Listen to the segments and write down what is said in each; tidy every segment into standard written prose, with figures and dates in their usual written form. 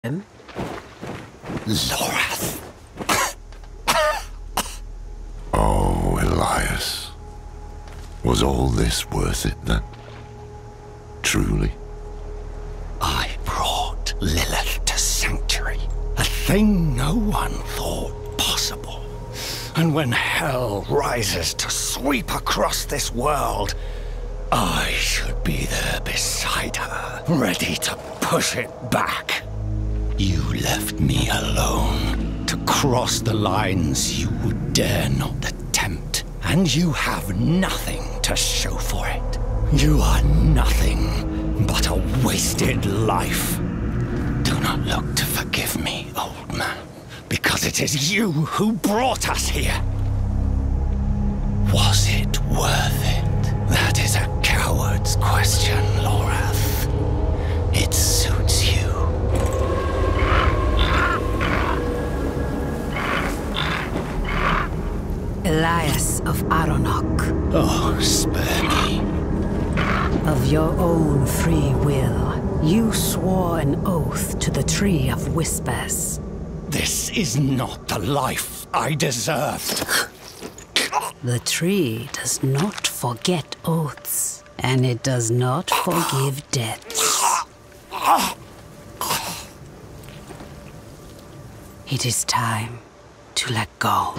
him? Lorath! Oh, Elias. Was all this worth it then? Truly? I brought Lilith to Sanctuary, a thing no one thought possible. And when hell rises to sweep across this world, I should be there beside her, ready to push it back. You left me alone to cross the lines you would dare not attempt, and you have nothing to show for it. You are nothing but a wasted life. Do not look to forgive me, old man, because it is you who brought us here. Was it worth it? That is a coward's question, Lorath. It suits you. Elias of Aronok. Oh, spare me. Of your own free will, you swore an oath to the Tree of Whispers. This is not the life I deserved. The tree does not forget oaths, and it does not forgive debts. It is time to let go.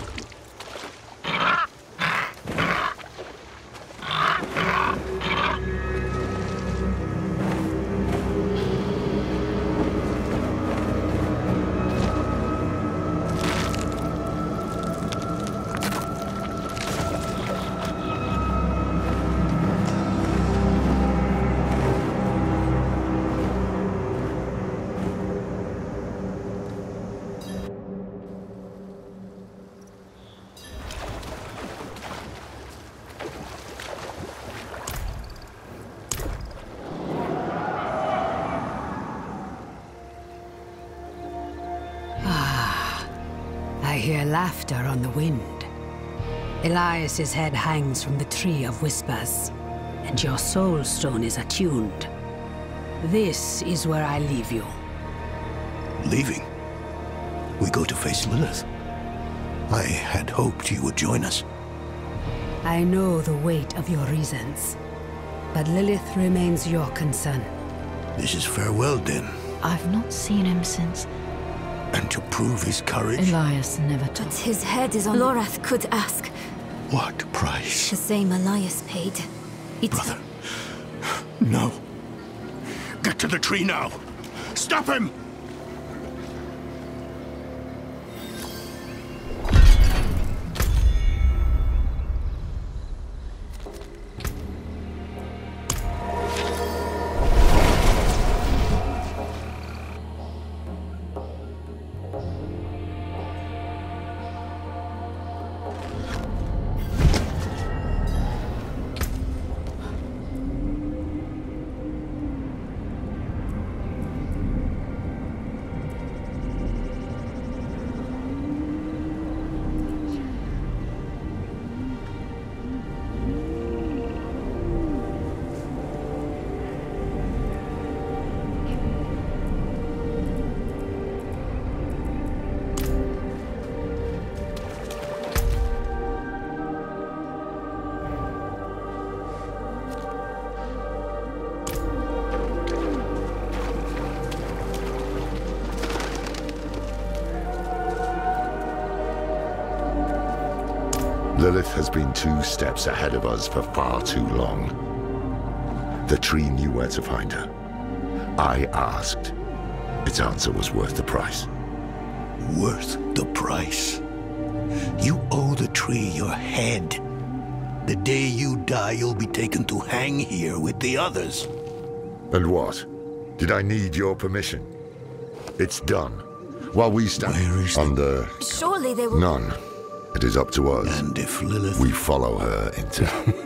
I hear laughter on the wind. Elias's head hangs from the Tree of Whispers, and your soul stone is attuned. This is where I leave you. Leaving? We go to face Lilith. I had hoped you would join us. I know the weight of your reasons, but Lilith remains your concern. This is farewell, then. I've not seen him since. And to prove his courage? Elias never told. But his head is on... Lorath could ask. What price? The same Elias paid. It's... Brother. No. Get to the tree now. Stop him! Lilith has been 2 steps ahead of us for far too long. The tree knew where to find her. I asked. Its answer was worth the price. Worth the price? You owe the tree your head. The day you die, you'll be taken to hang here with the others. And what? Did I need your permission? It's done. While we stand Where is under... Surely they will... None. It is up to us. And if Lilith... We follow her into...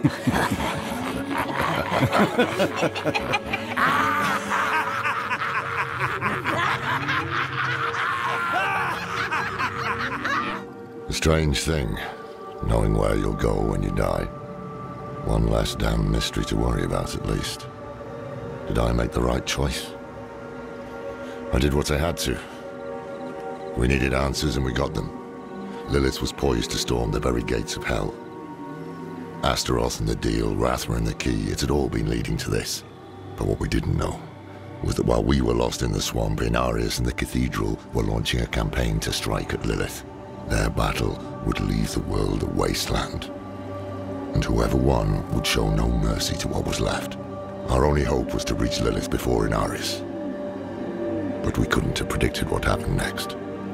A strange thing, knowing where you'll go when you die. One less damn mystery to worry about, at least. Did I make the right choice? I did what I had to. We needed answers and we got them. Lilith was poised to storm the very gates of hell. Astaroth and the deal, Rathma and the key, it had all been leading to this. But what we didn't know was that while we were lost in the swamp, Inarius and the Cathedral were launching a campaign to strike at Lilith. Their battle would leave the world a wasteland. And whoever won would show no mercy to what was left. Our only hope was to reach Lilith before Inarius. But we couldn't have predicted what happened next.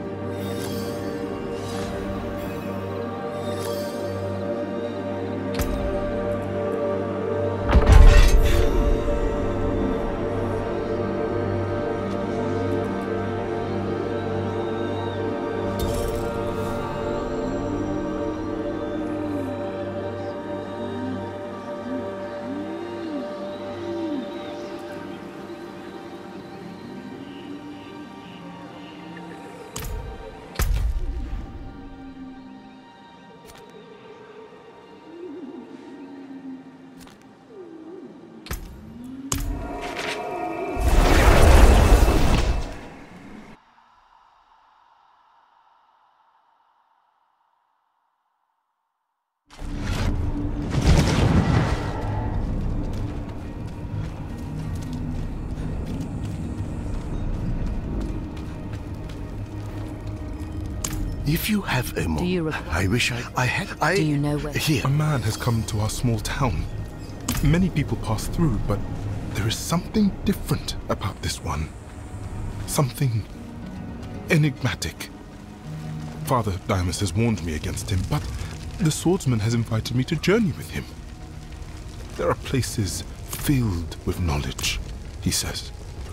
If you have a Do you moment, recall? I wish I had. Do you know where? Here. A man has come to our small town. Many people pass through, but there is something different about this one. Something enigmatic. Father Diamus has warned me against him, but the swordsman has invited me to journey with him. There are places filled with knowledge, he says.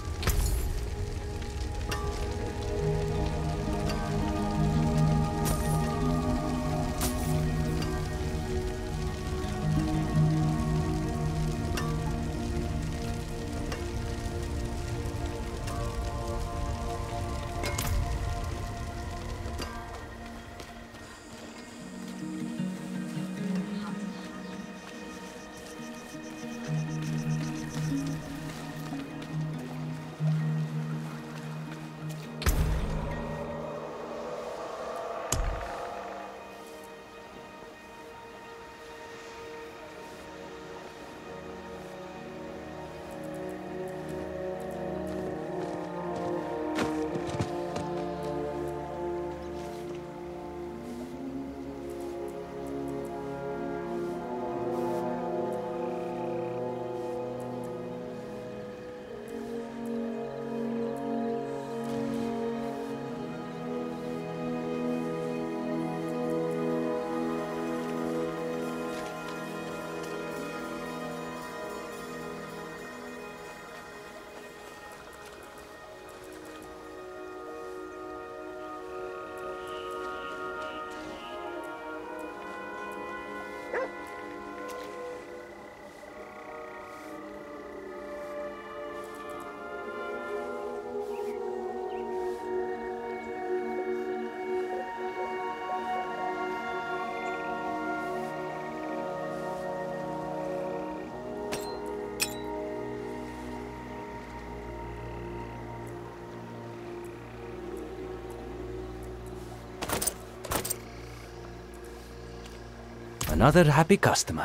Another happy customer.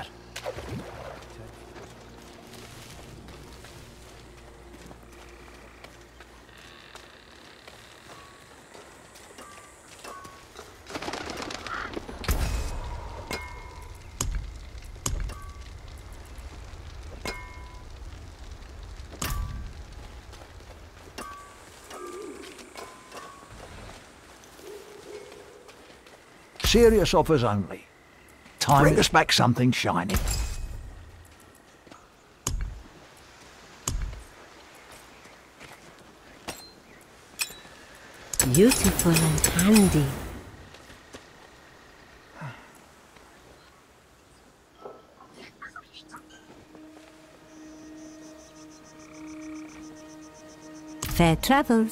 Serious offers only. Bring us back something shiny. Beautiful and handy. Fair travels.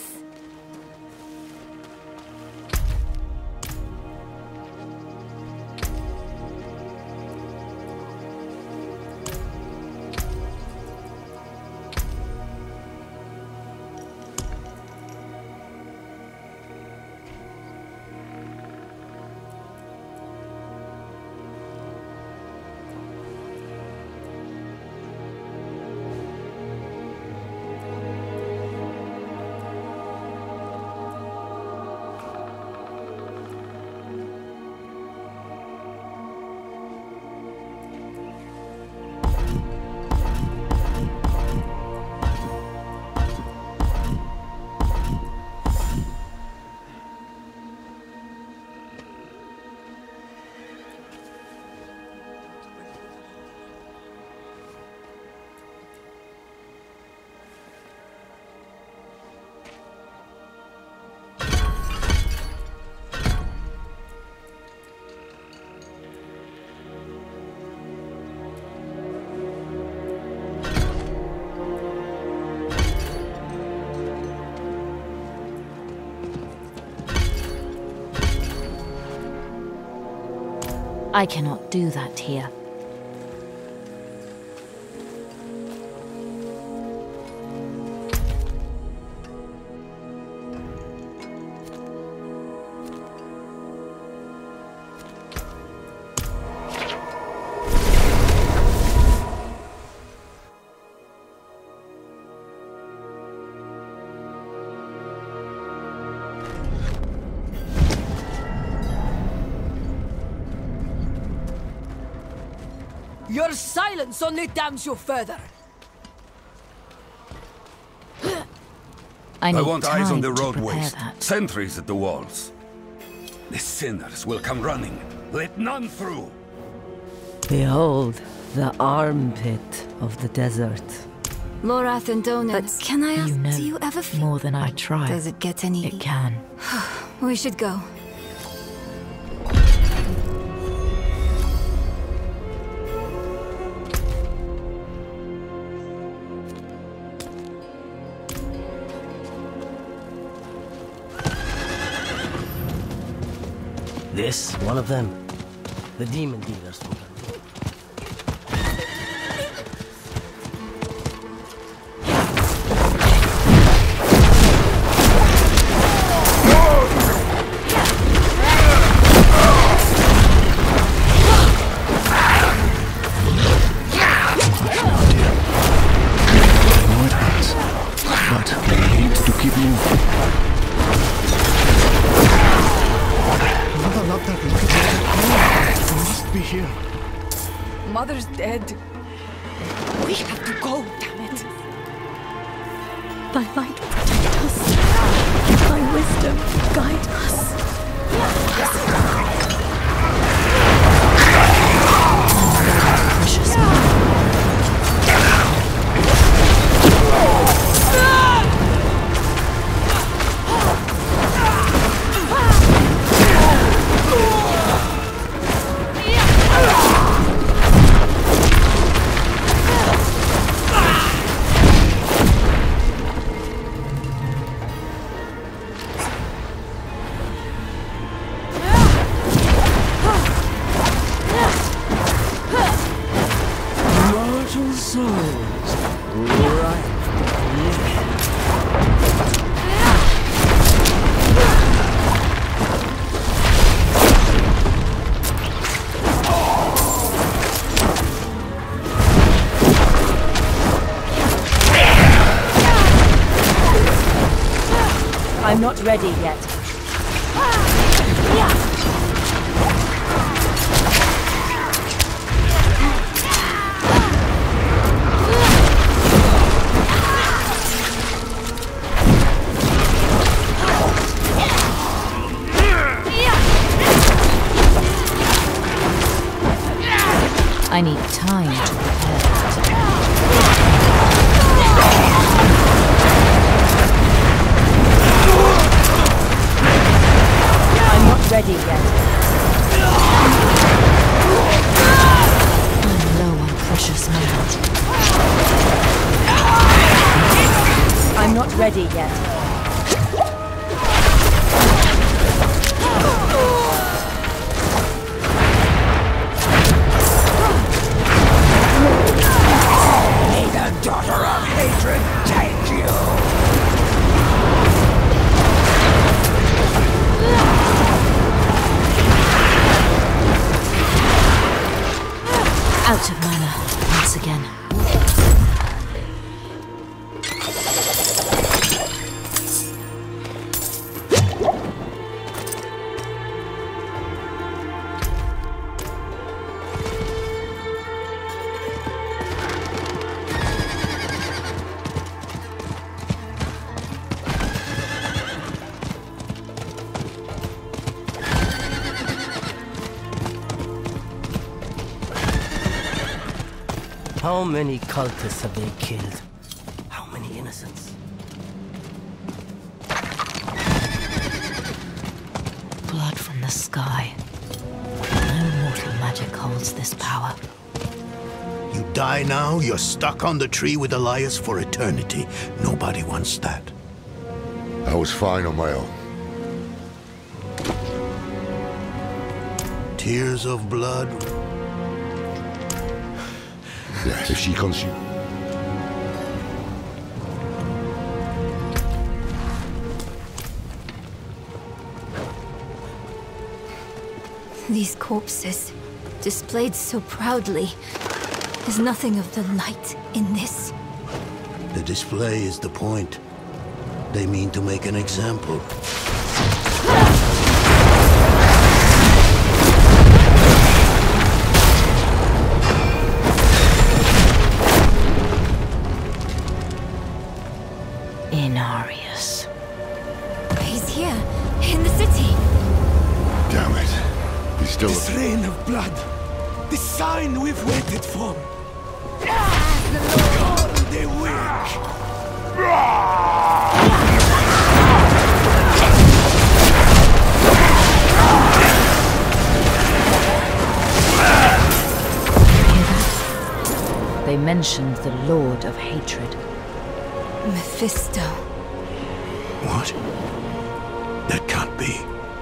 I cannot do that here. Your silence only damns you further. I want eyes on the time to roadways, prepare that. sentries at the walls. The sinners will come running. Let none through. Behold, the armpit of the desert. Lorath and Donan. But can I ask, do you ever feel... More than I try. Does it get any... It can. We should go. This, one of them. The demon dealers from Mother's dead. We have to go, damn it. Thy light protect us. Thy wisdom guide us. Precious I'm not ready yet. I need time to prepare that. I'm not ready yet. I'm low on precious metal. I'm not ready yet. May the daughter of hatred take you! Out of mana once again. How many cultists have they killed? How many innocents? Blood from the sky. No mortal magic holds this power. You die now, you're stuck on the tree with Elias for eternity. Nobody wants that. I was fine on my own. To tears of blood. Yeah, if she consumes... These corpses, displayed so proudly, is nothing of the light in this. The display is the point. They mean to make an example. Inarius. He's here, in the city. Damn it. He's still... This rain of blood. The sign we've waited for. They wake. They mentioned the Lord of Hatred. Mephisto. What? That can't be.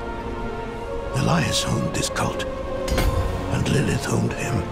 Elias owned this cult, and Lilith owned him.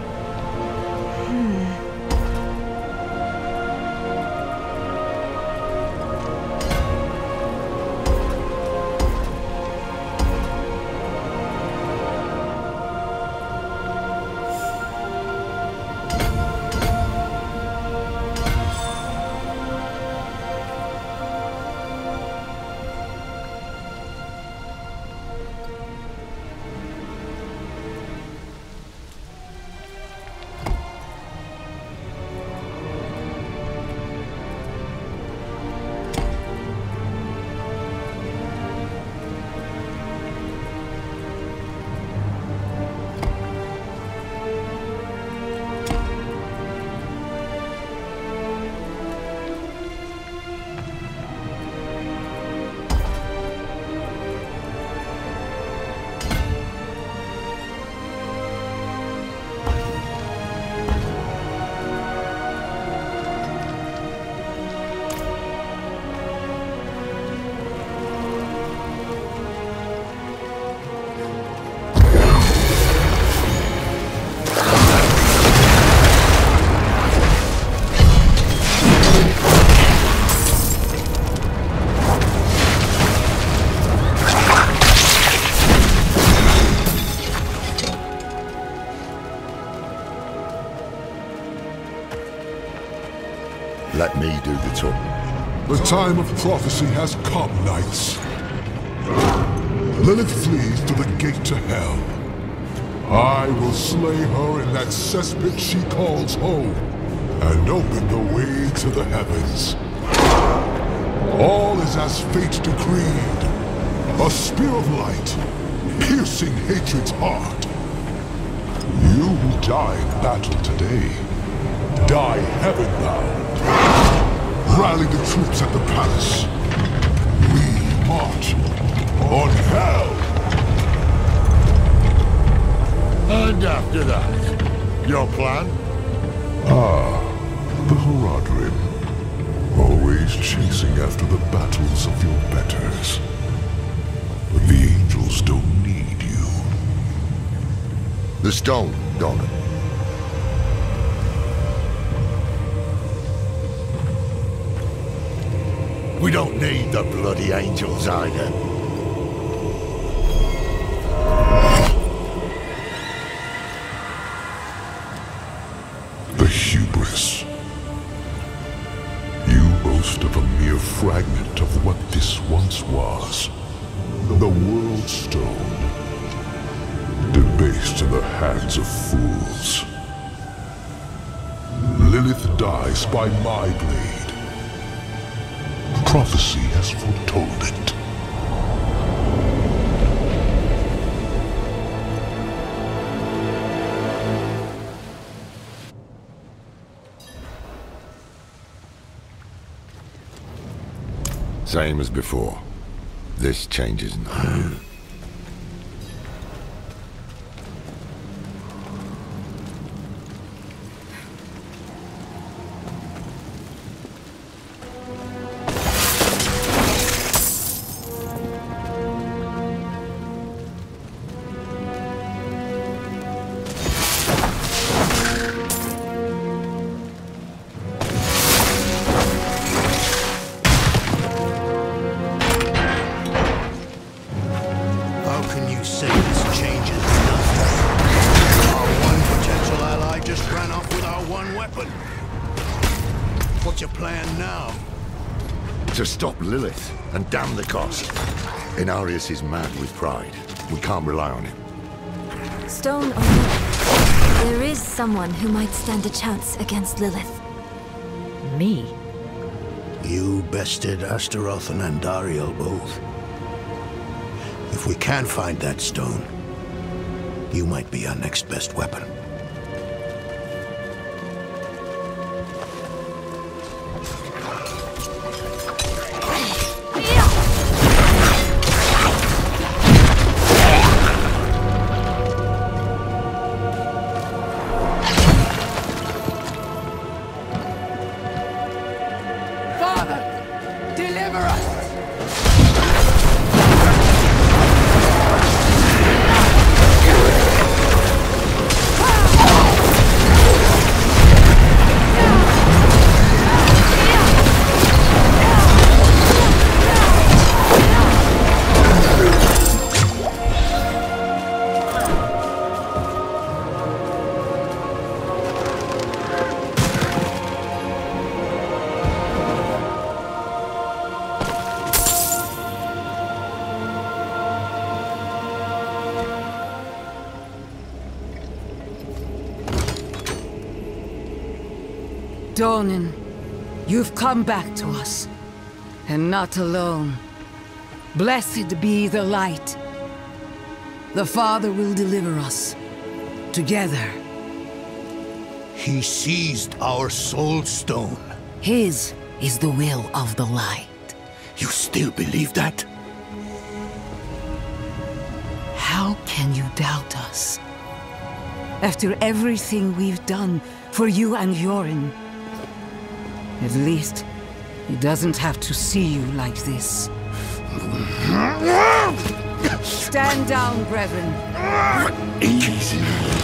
Let me do the talk. The time of prophecy has come, knights. Lilith flees to the gate to hell. I will slay her in that cesspit she calls home, and open the way to the heavens. All is as fate decreed. A spear of light, piercing hatred's heart. You who die in battle today, die heaven-bound. Rally the troops at the palace. We march on hell! And after that, your plan? The Horadrim. Always chasing after the battles of your betters. But the angels don't need you. The stone, Donna. We don't need the bloody angels either. The hubris. You boast of a mere fragment of what this once was. The World Stone. Debased in the hands of fools. Lilith dies by my blade. Prophecy has foretold it. Same as before. This changes nothing. You say this changes nothing. Our one potential ally just ran off with our one weapon. What's your plan now? To stop Lilith and damn the cost. Inarius is mad with pride. We can't rely on him. Stone or Lilith, there is someone who might stand a chance against Lilith. Me? You bested Astaroth and Andariel both. If we can't find that stone, you might be our next best weapon. Donan, you've come back to us, and not alone. Blessed be the light. The Father will deliver us, together. He seized our soul stone. His is the will of the light. You still believe that? How can you doubt us? After everything we've done for you and Yorin. At least, he doesn't have to see you like this. Stand down, brethren. Easy.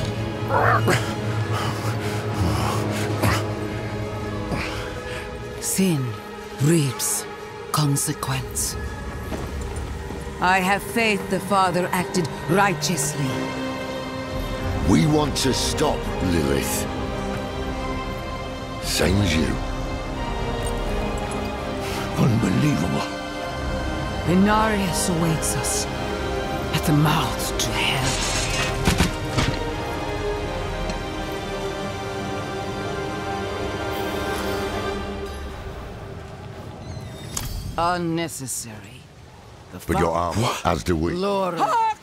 Sin reaps consequence. I have faith the Father acted righteously. We want to stop Lilith. Same as you. Unbelievable. Inarius awaits us at the mouth to hell. Unnecessary. But your arm, as do we. Lord.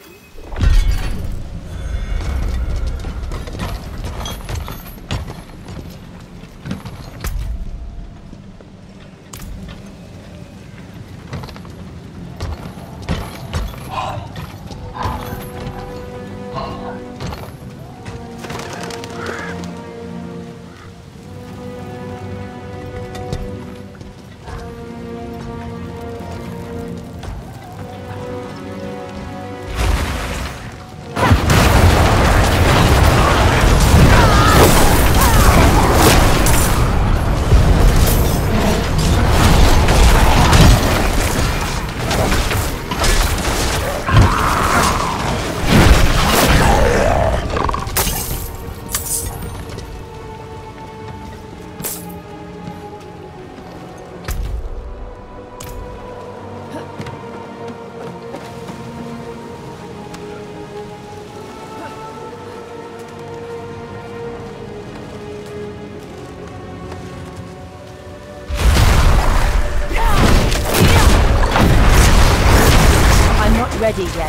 Ready yet.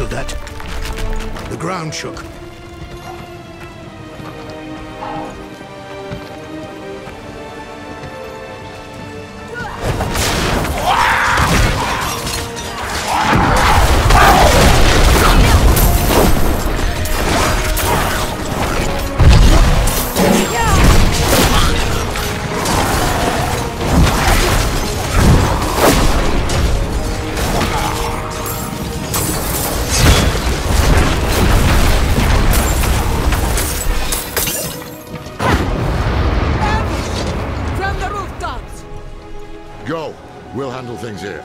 feel that? The ground shook. Go. We'll handle things here.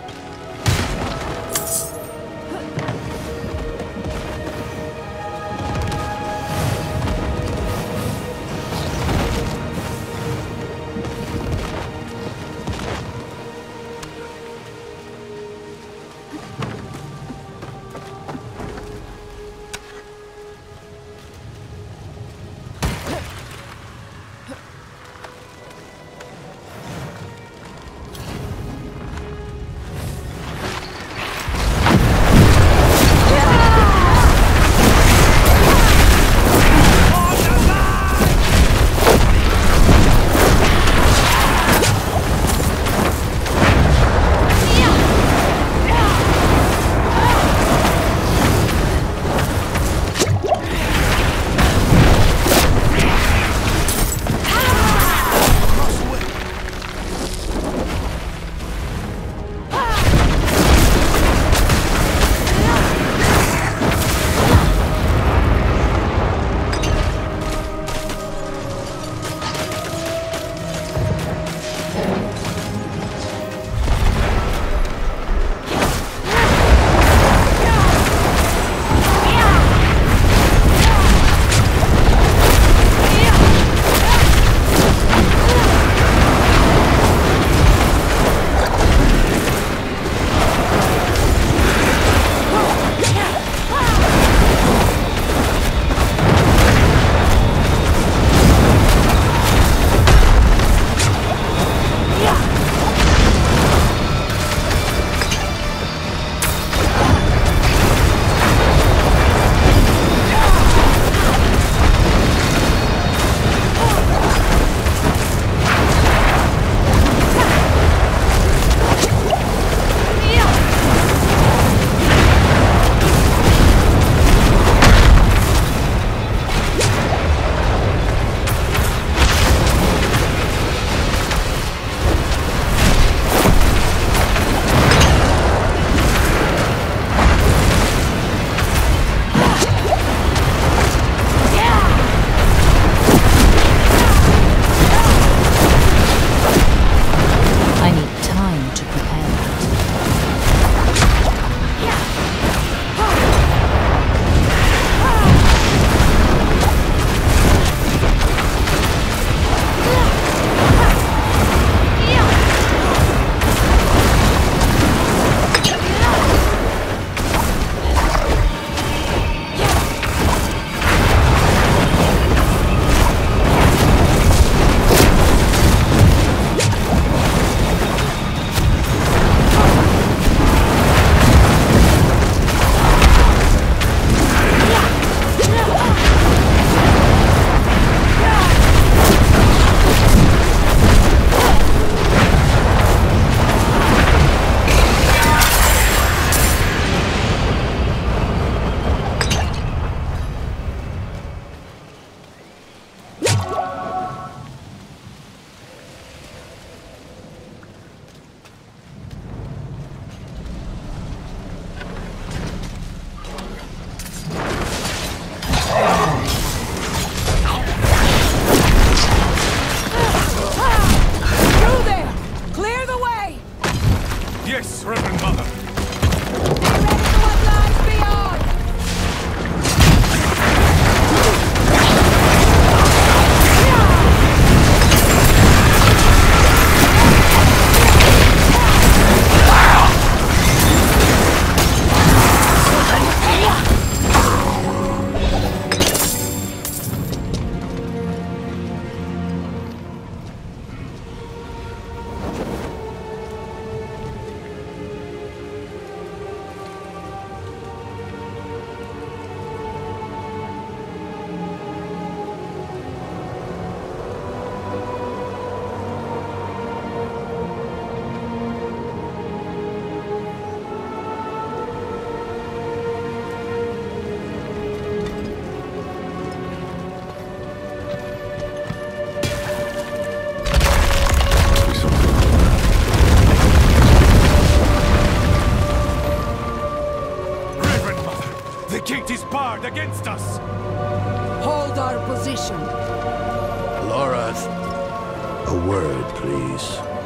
barred against us! Hold our position. Lorath, a word, please.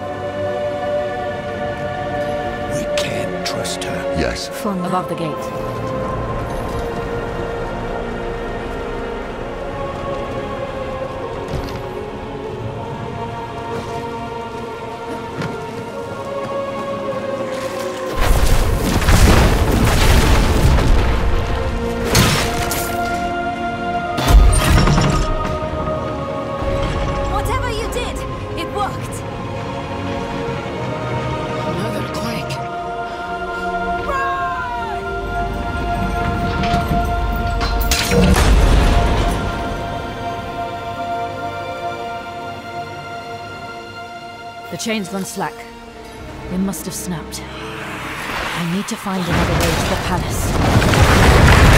We can't trust her. Yes. Above the gate. Whatever you did, it worked. Another quake. The chain's gone slack. They must have snapped. I need to find another way to the palace.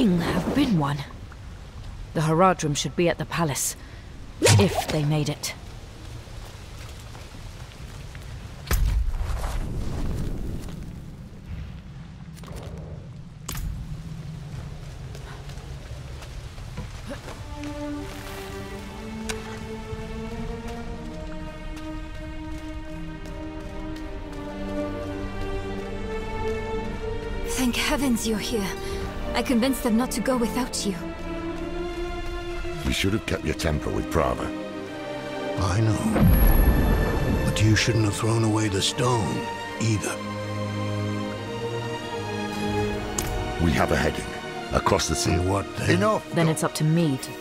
thing have been one. The Horadrim should be at the palace, if they made it. Thank heavens you're here. I convinced them not to go without you. You should have kept your temper with Prava. I know. But you shouldn't have thrown away the stone, either. We have a heading. Across the sea. What then? Enough! Then it's up to me to...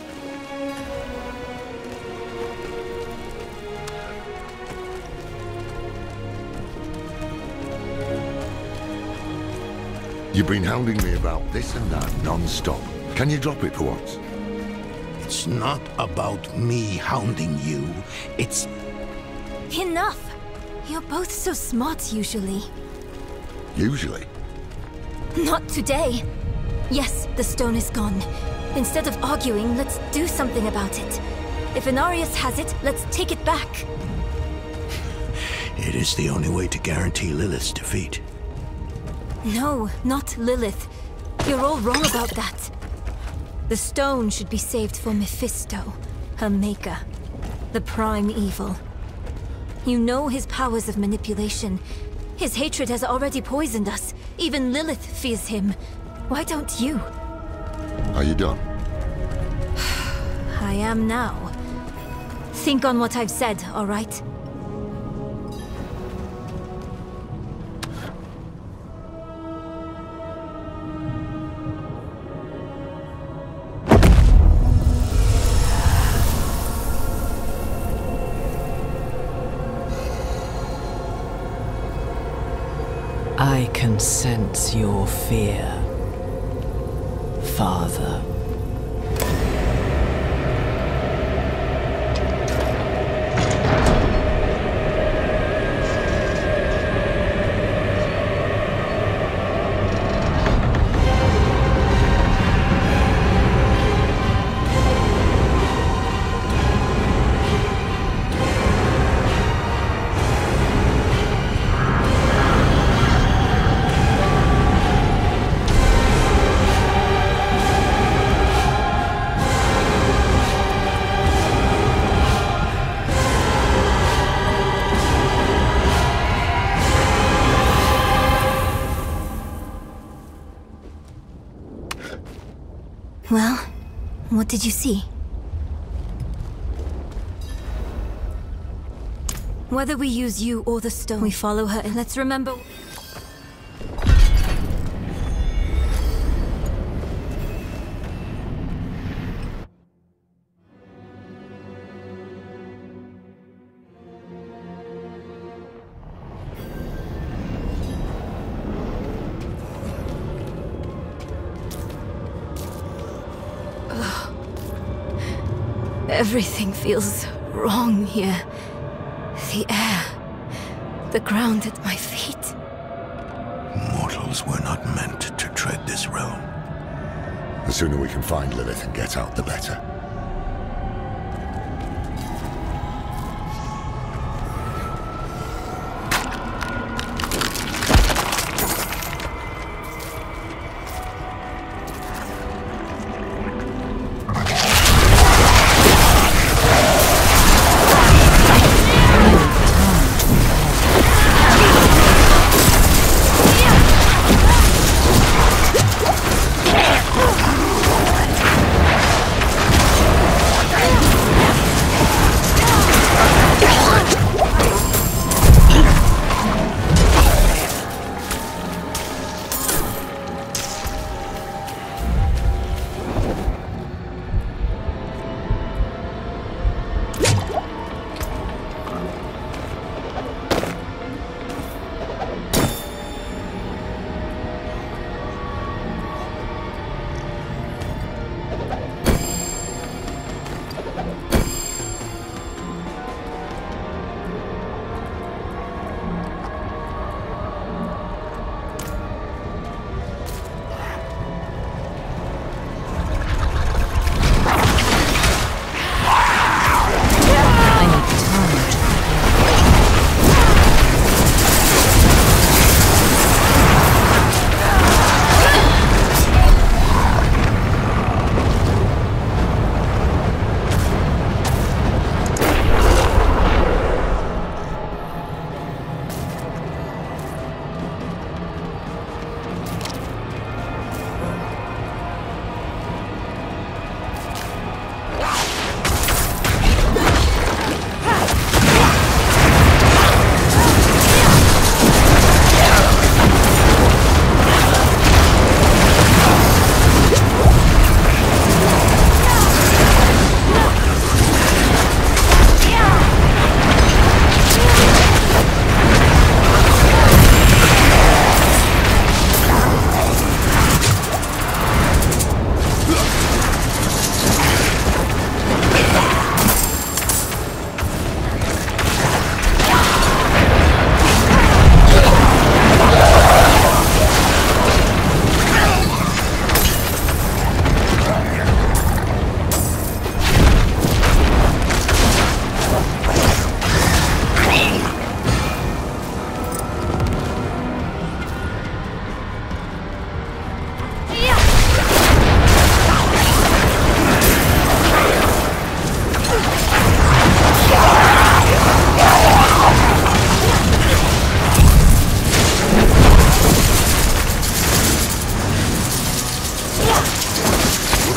You've been hounding me about this and that non-stop. Can you drop it for once? It's not about me hounding you. It's... Enough! You're both so smart usually. Usually? Not today. Yes, the stone is gone. Instead of arguing, let's do something about it. If Inarius has it, let's take it back. It is the only way to guarantee Lilith's defeat. No, not Lilith. You're all wrong about that. The stone should be saved for Mephisto, her maker. The prime evil. You know his powers of manipulation. His hatred has already poisoned us. Even Lilith fears him. Why don't you? Are you done? I am now. Think on what I've said, all right? I can sense your fear, Father. Well, what did you see? Whether we use you or the stone, we follow her, and let's remember... Everything feels wrong here. The air, the ground at my feet. Mortals were not meant to tread this realm. The sooner we can find Lilith and get out, the better.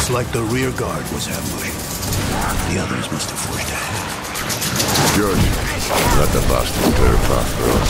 Looks like the rear guard was ambushed. The others must have forged ahead. Good. Let the bastards clear a path for us.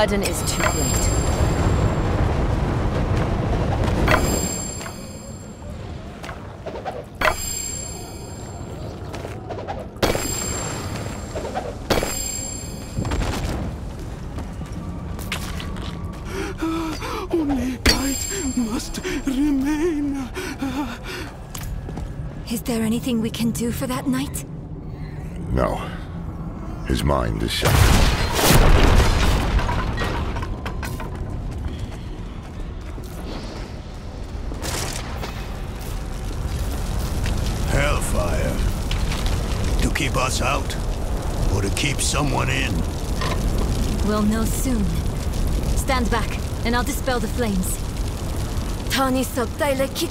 burden is too great. Only light must remain. Is there anything we can do for that knight? No. His mind is shut. Hellfire. To keep us out, or to keep someone in? We'll know soon. Stand back, and I'll dispel the flames. Tani Sabdaileki.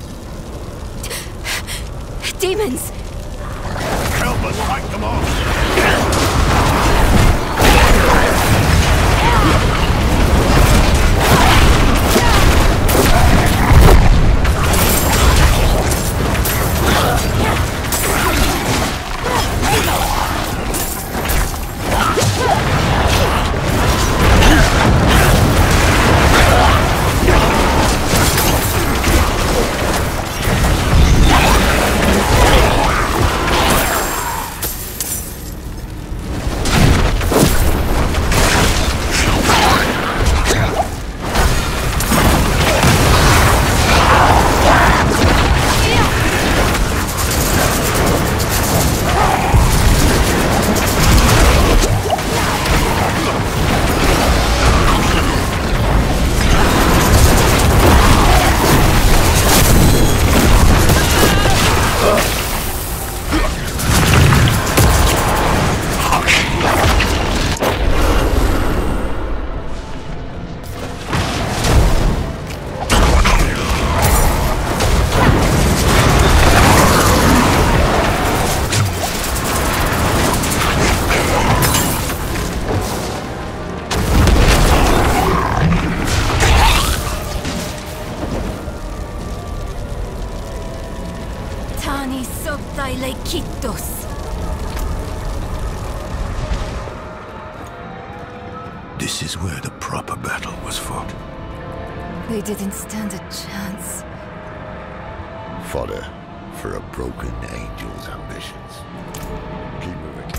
Demons! Help us fight them off! This is where the proper battle was fought. They didn't stand a chance. Fodder for a broken angel's ambitions. Keep moving.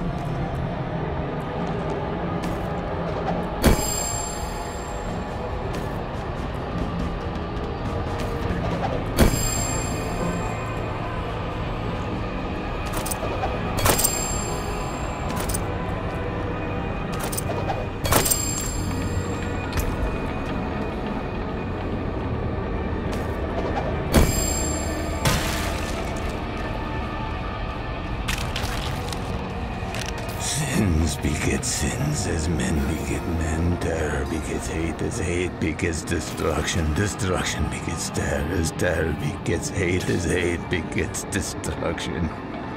Sins beget sins as men beget men. Terror begets hate as hate begets destruction. Destruction begets terror as terror begets hate as hate begets destruction.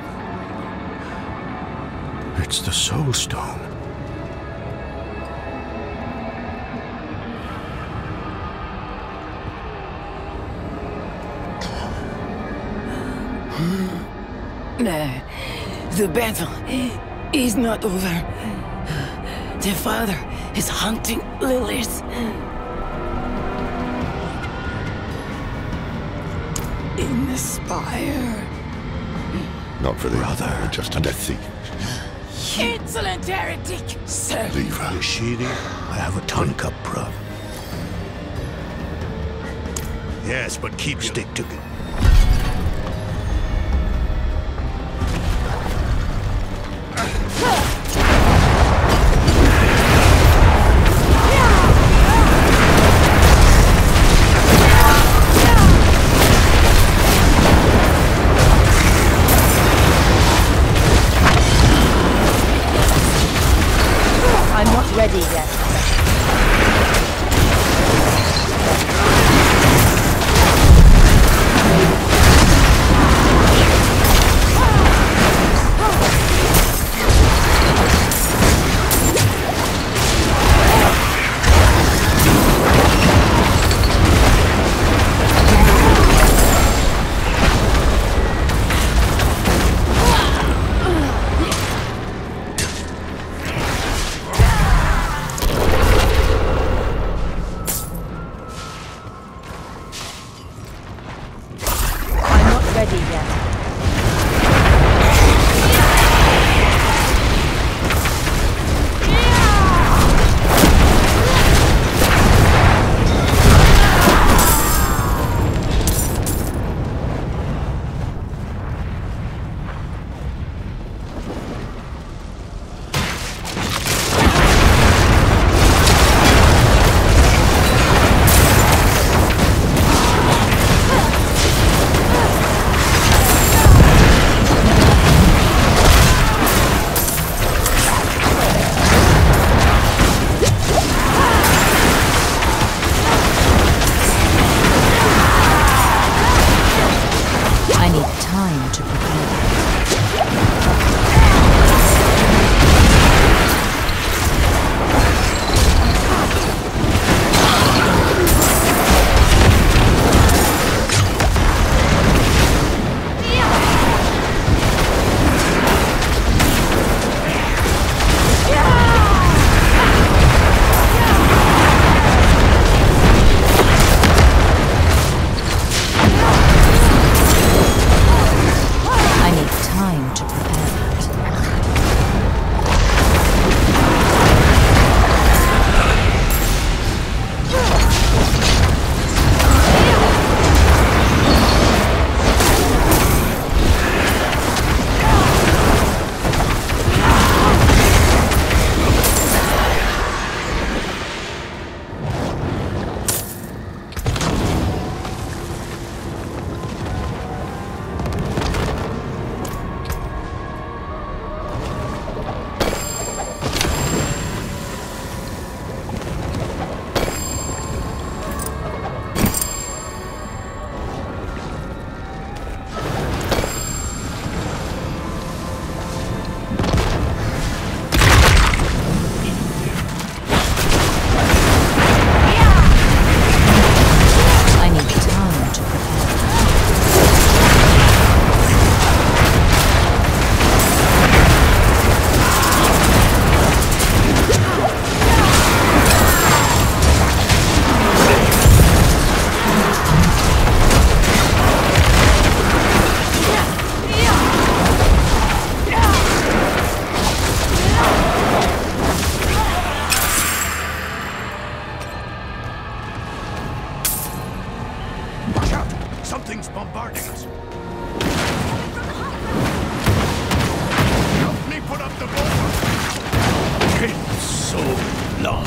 It's the Soul Stone. The battle is not over. The father is hunting Lilith. In the spire. Not for the brother, just a thief. Insolent heretic! Sir! Leave her. Yashiri, I have a ton cup, bruv. Yes, but keep stick to it. I'm not ready yet. time to prepare. Something's bombarding us. Help me put up the bulwark. It's so long.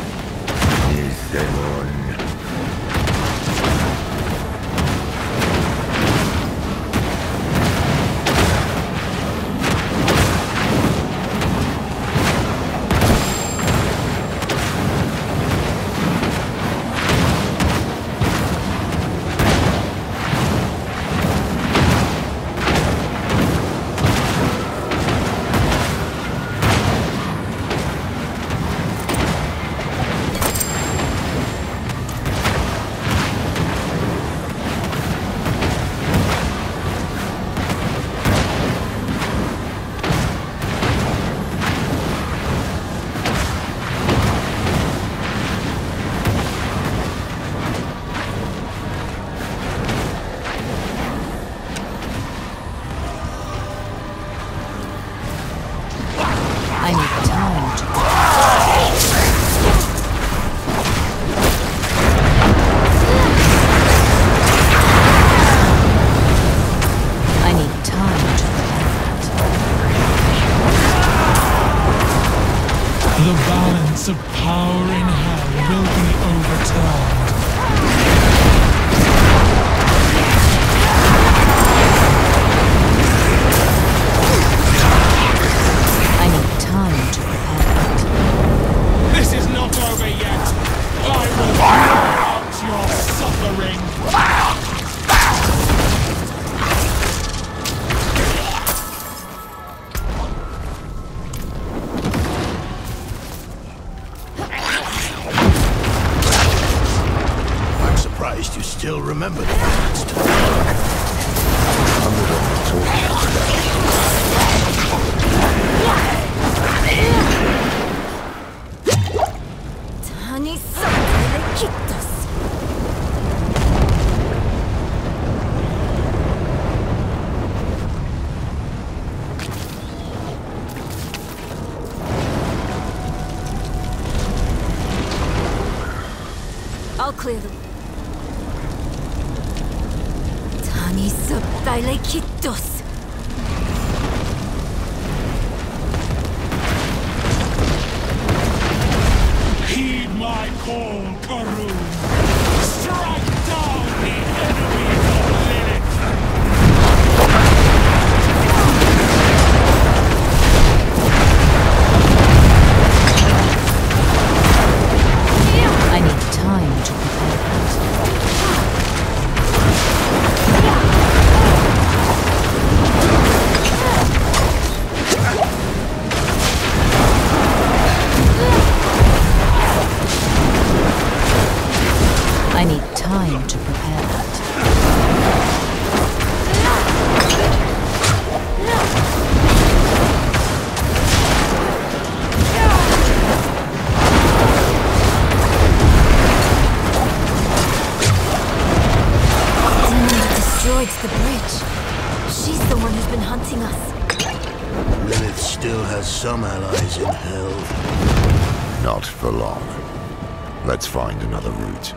The balance of power in hell will be overturned. I need time to prepare. This is not over yet. I will blow out your suffering. You still remember the past. I'll clear them. Dailekitos. Heed my call, Karun. Strike down the enemies of Lilith. I need time to prepare. She's the one who's been hunting us. Lilith still has some allies in hell. Not for long. Let's find another route.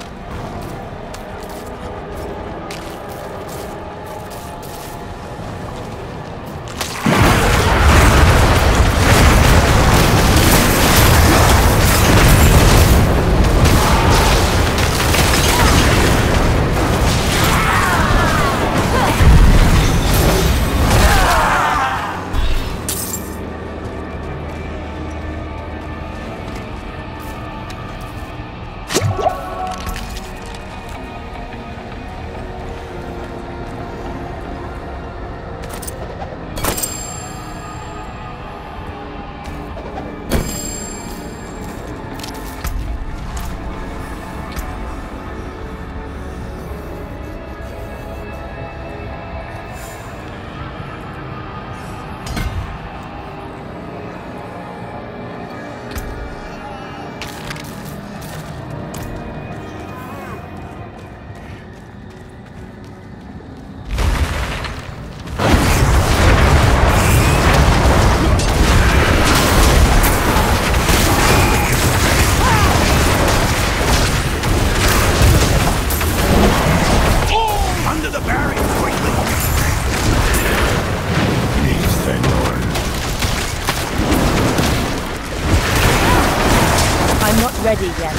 Ready yet.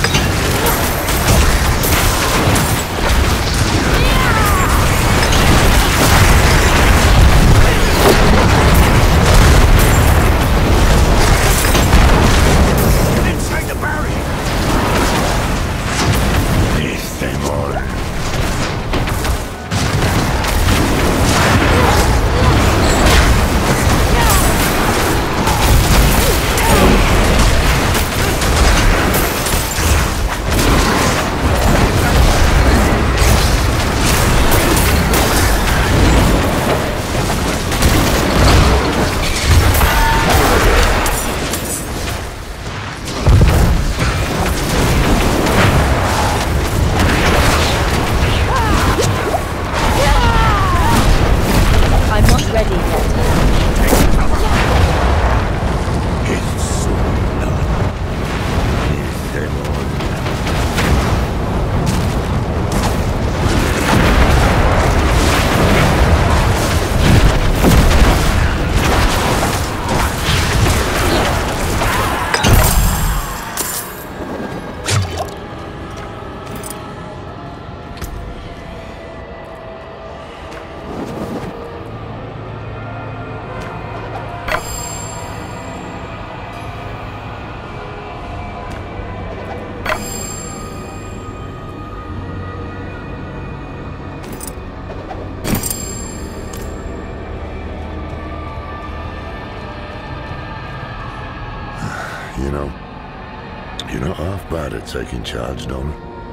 You're not half bad at taking charge, Don.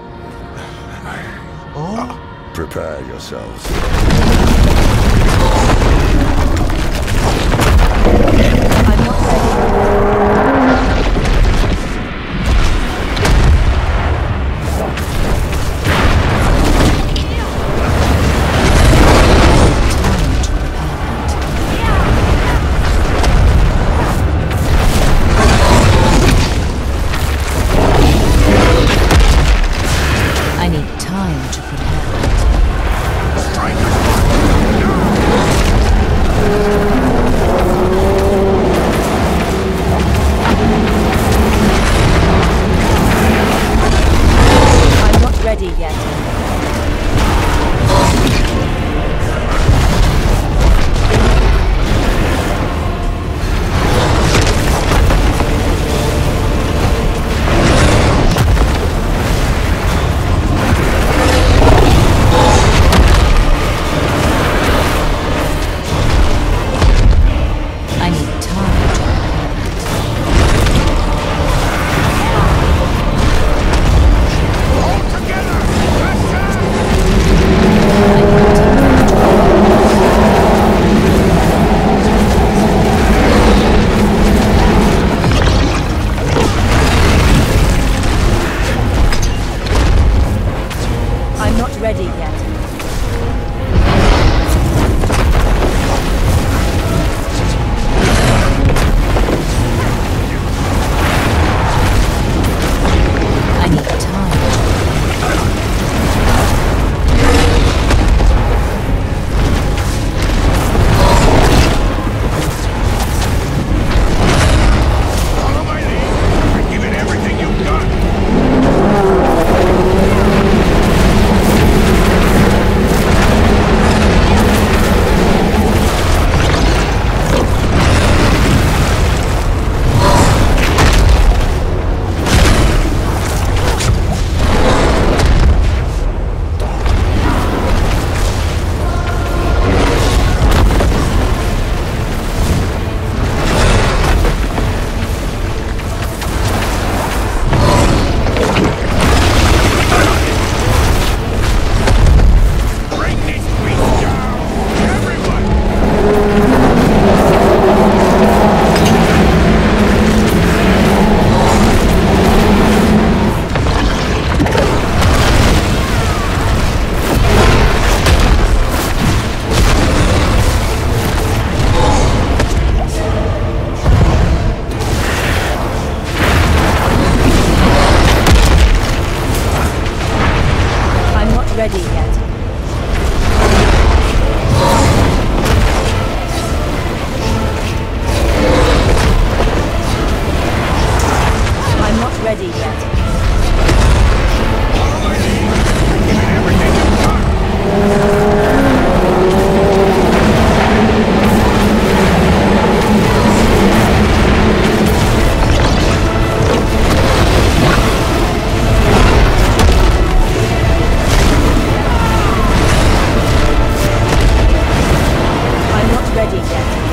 Prepare yourselves. I'm not ready. I need time to prepare. ready yet.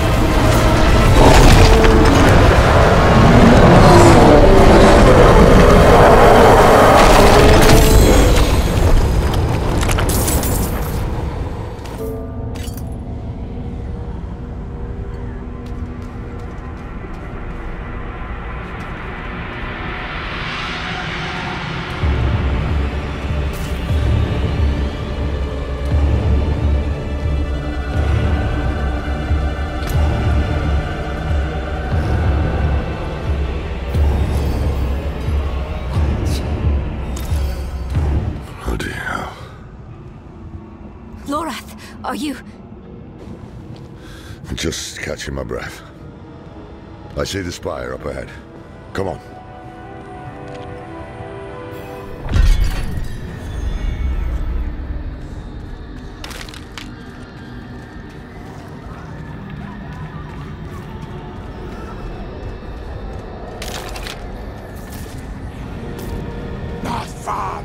Lorath, are you... Just catching my breath. I see the spire up ahead. Come on. Not far.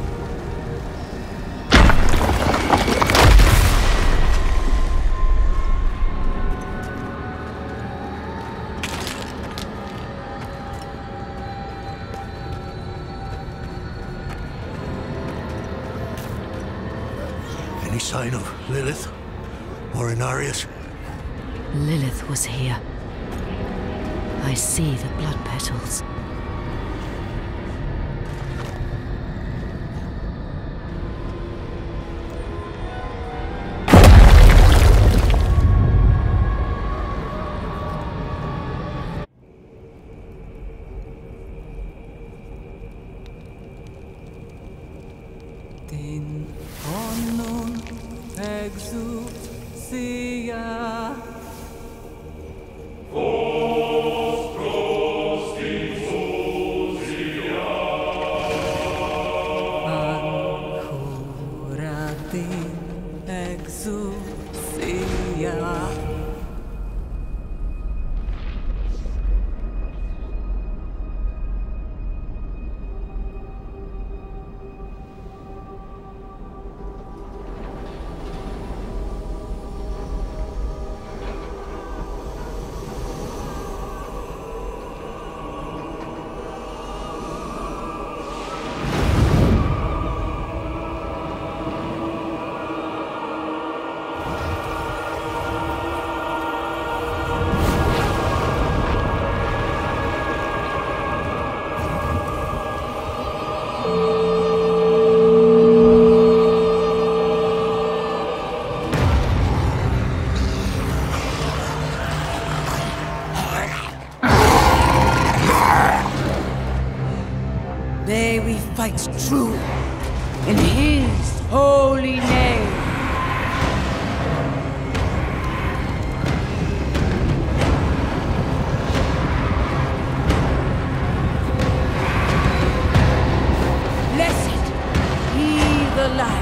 Any sign of Lilith? Or Inarius? Lilith was here. I see the blood petals. May we fight true in his holy name. Blessed be the light.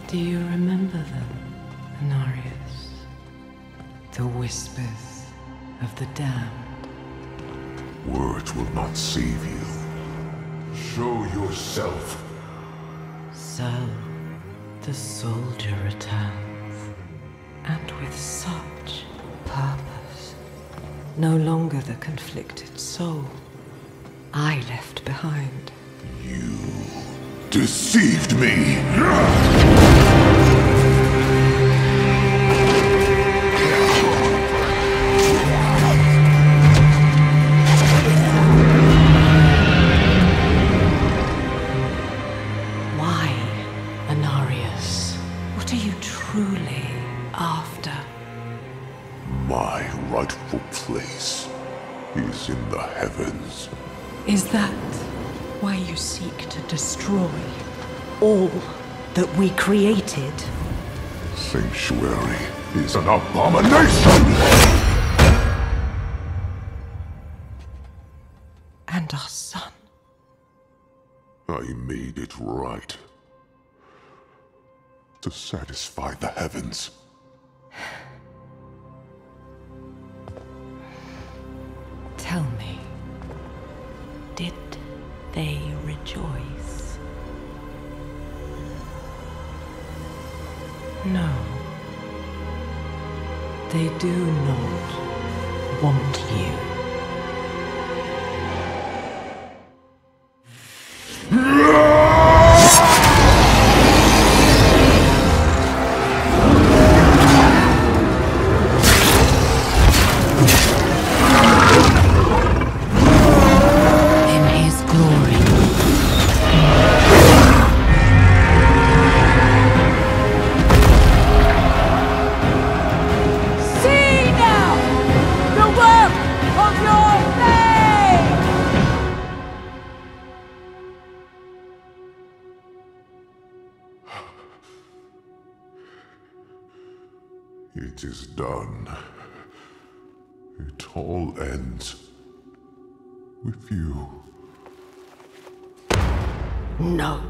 Do you remember them, Inarius? The whispers of the damned. Words will not save you. Show yourself. So, the soldier returns, and with such purpose. No longer the conflicted soul I left behind. You deceived me! Why, Inarius? What are you truly after? My rightful place is in the heavens. Is that why you seek to destroy all that we created? Sanctuary is an abomination! And our son. I made it right. To satisfy the heavens. Tell me, did they rejoice? No. They do not want you. It is done. It all ends with you. No.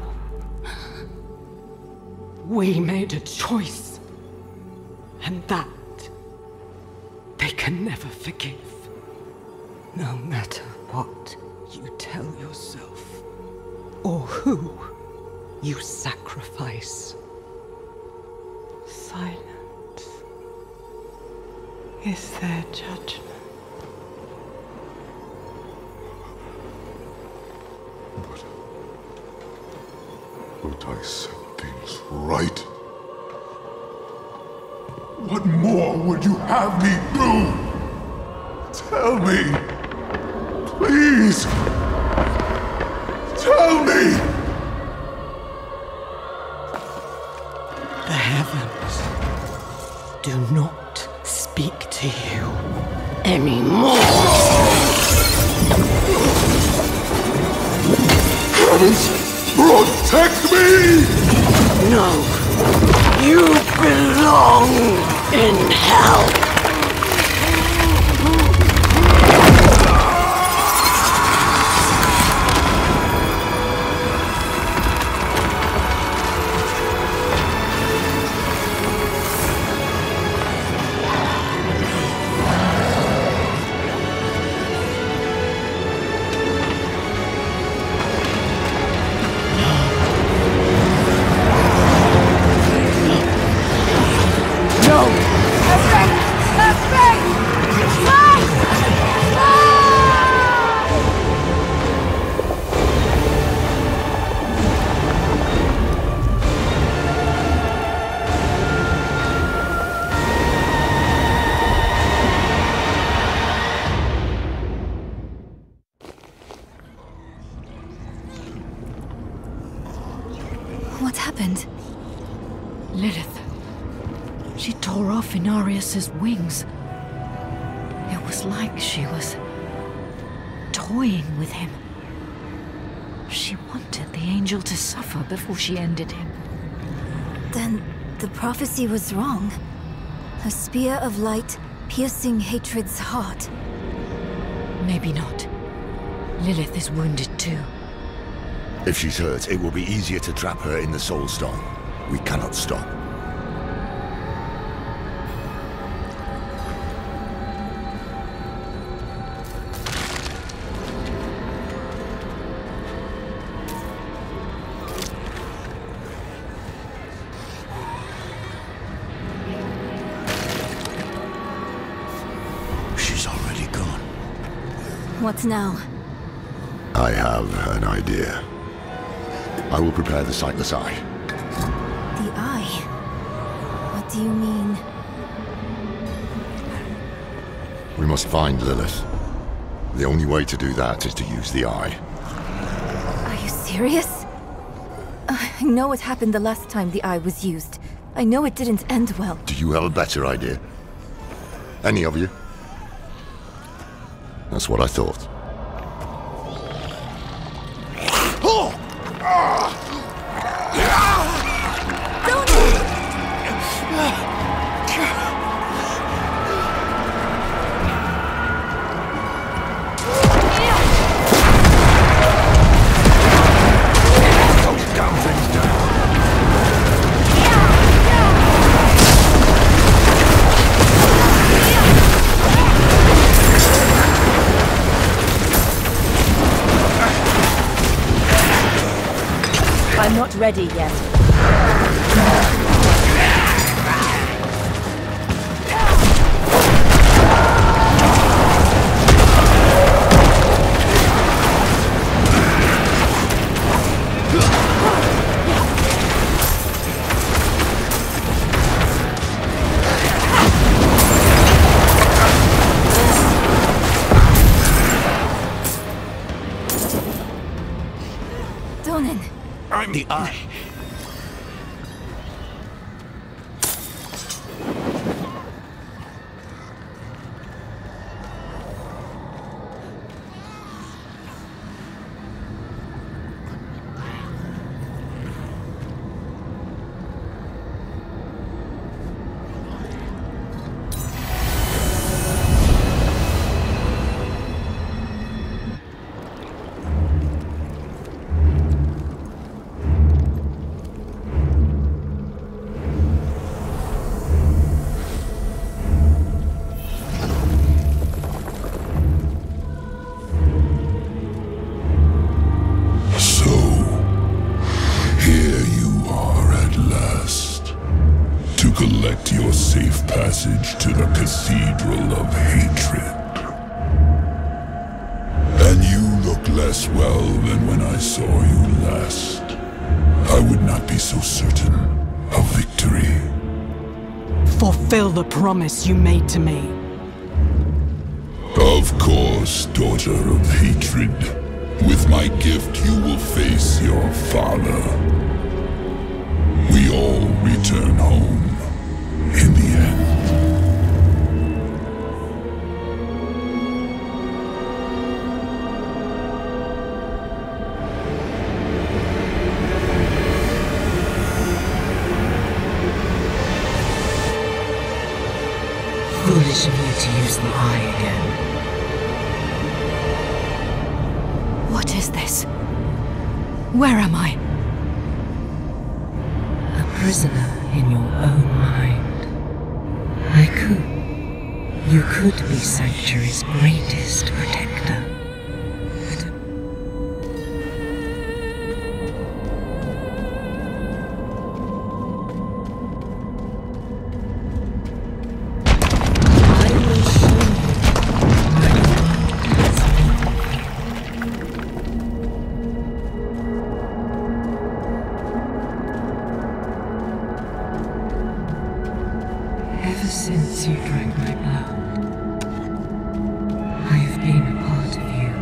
We made a choice. And that they can never forgive. No matter what you tell yourself, or who you sacrifice. Silence is their judgment. But I set things right. What more would you have me do? Tell me! Please! Tell me! The heavens do not speak to you anymore. Heavens, protect me! No. You belong in hell. What happened? Lilith. She tore off Inarius's wings. It was like she was toying with him. She wanted the angel to suffer before she ended him. Then the prophecy was wrong. A spear of light piercing hatred's heart. Maybe not. Lilith is wounded too. If she's hurt, it will be easier to trap her in the Soul Stone. we cannot stop. She's already gone. What now? I have an idea. I will prepare the Sightless Eye. The eye? What do you mean? We must find Lilith. The only way to do that is to use the eye. Are you serious? I know what happened the last time the eye was used. I know it didn't end well. Do you have a better idea? Any of you? That's what I thought. I'm not ready yet. Donan. I'm the eye. Collect your safe passage to the Cathedral of Hatred. And you look less well than when I saw you last. I would not be so certain of victory. Fulfill the promise you made to me. Of course, Daughter of Hatred. With my gift, you will face your father. We all return home. In the end. Foolish of you to use the eye again. What is this? Where am I? A prisoner in your own mind. You could be Sanctuary's greatest protector. Ever since you drank my blood, I have been a part of you.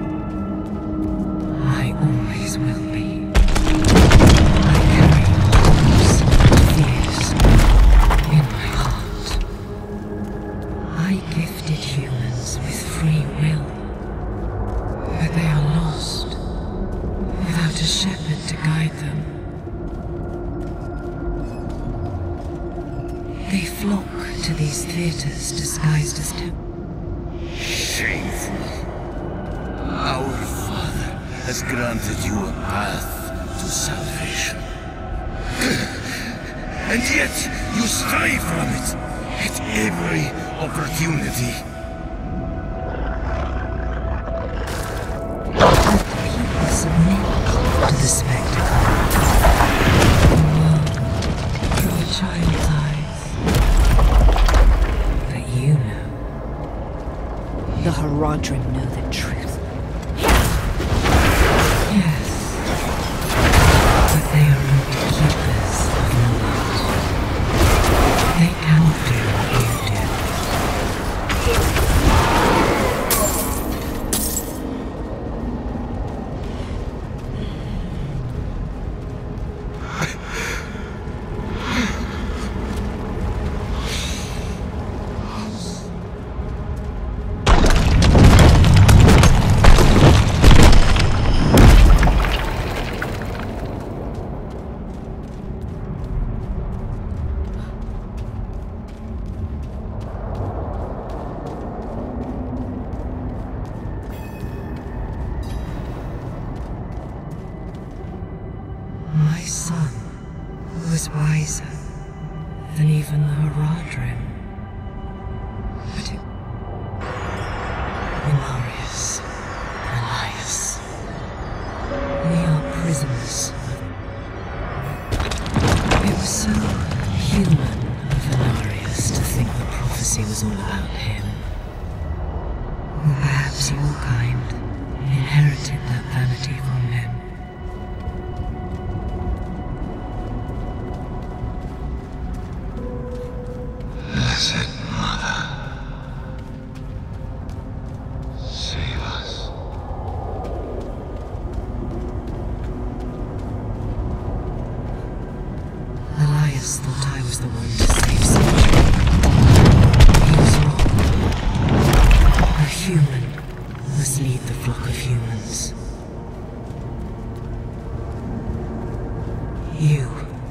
I always will be. I carry hopes and fears in my heart. I gifted humans with free will, but they are lost, without a shepherd to guide them. They flock to these theaters disguised as temples. Shameful. Our Father has granted you a path to salvation. and yet you stray from it at every opportunity. People submit to the spectacle. Through a child's eyes. But you know. The Haradrim know the truth. Yes. But they are only keepers of knowledge. They cannot do what you do. My son was wiser than even the Haradrim. But it... Inarius, Elias. We are prisoners. It was so human of Inarius to think the prophecy was all about him. Or perhaps your kind inherited that vanity from him. Blessed Mother, save us. Elias thought I was the one to save Sanctuary. He was wrong. A human must lead the flock of humans. You.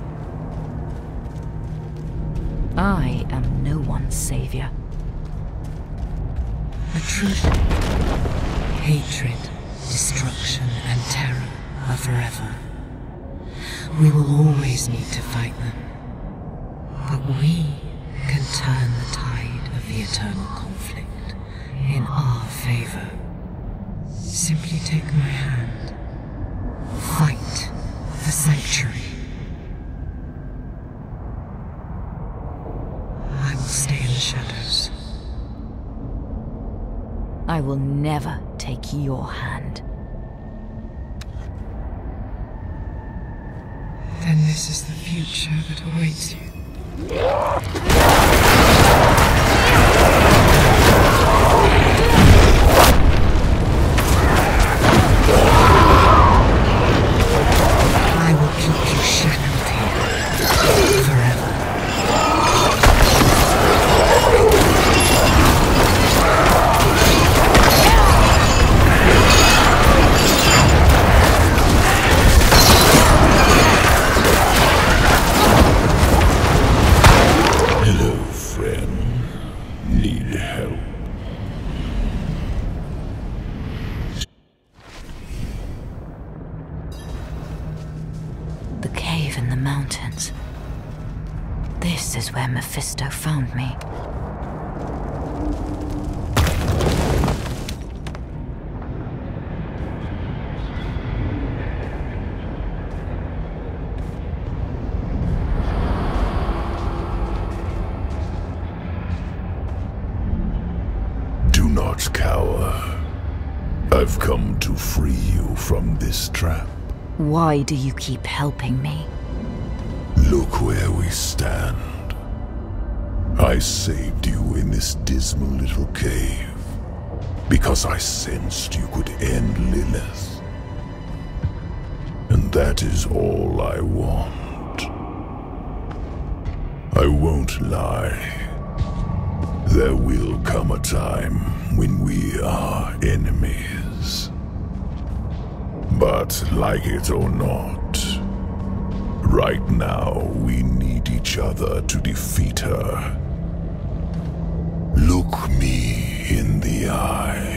I am no one's savior. The truth, hatred, destruction, and terror are forever. We will always need to fight them. But we can turn the tide of the eternal conflict in our favor. Simply take my hand. Fight for Sanctuary. I will stay in the shadows. I will never take your hand. Then this is the future that awaits you. I will keep you shackled here forever. Hello, friend. Need help? The cave in the mountains. This is where Mephisto found me. Do not cower. I've come to free you from this trap. Why do you keep helping me? Look where we stand. I saved you in this dismal little cave because I sensed you could end Lilith. And that is all I want. I won't lie. There will come a time when we are enemies. But like it or not, right now we need each other to defeat her. Look me in the eye.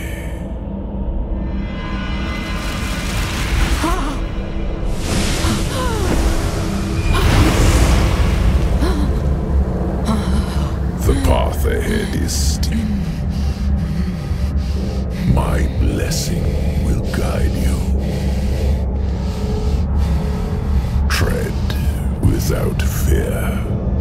without fear.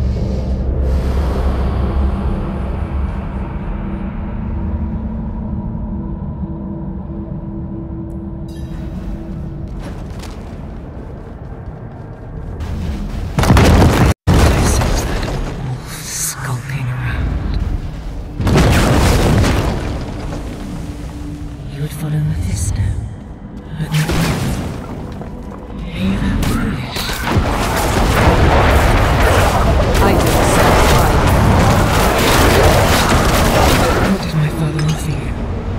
Skulking around. You would follow Mephisto, but not you. Are you that foolish? I didn't satisfy you. What did my father offer you?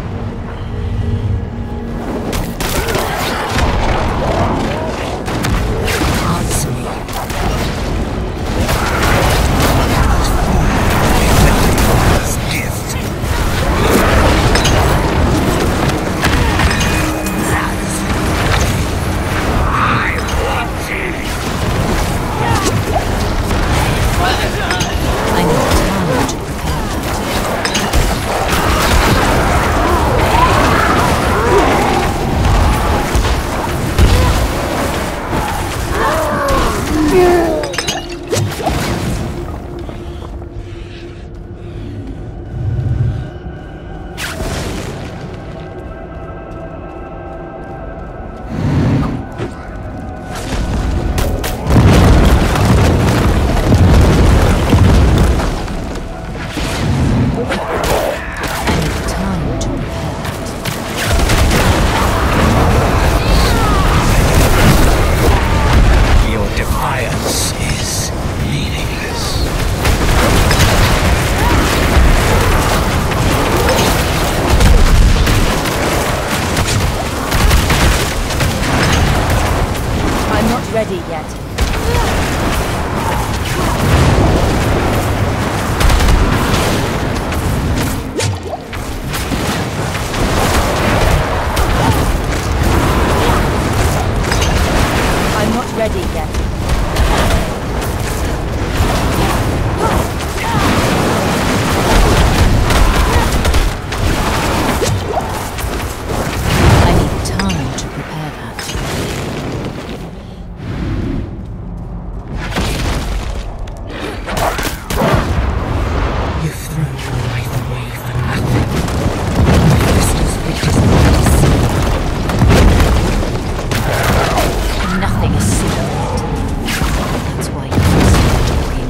Answer me. Ready yet. I'm not ready yet. I need time to prepare that. Nothing is secret. That's why you must stop talking.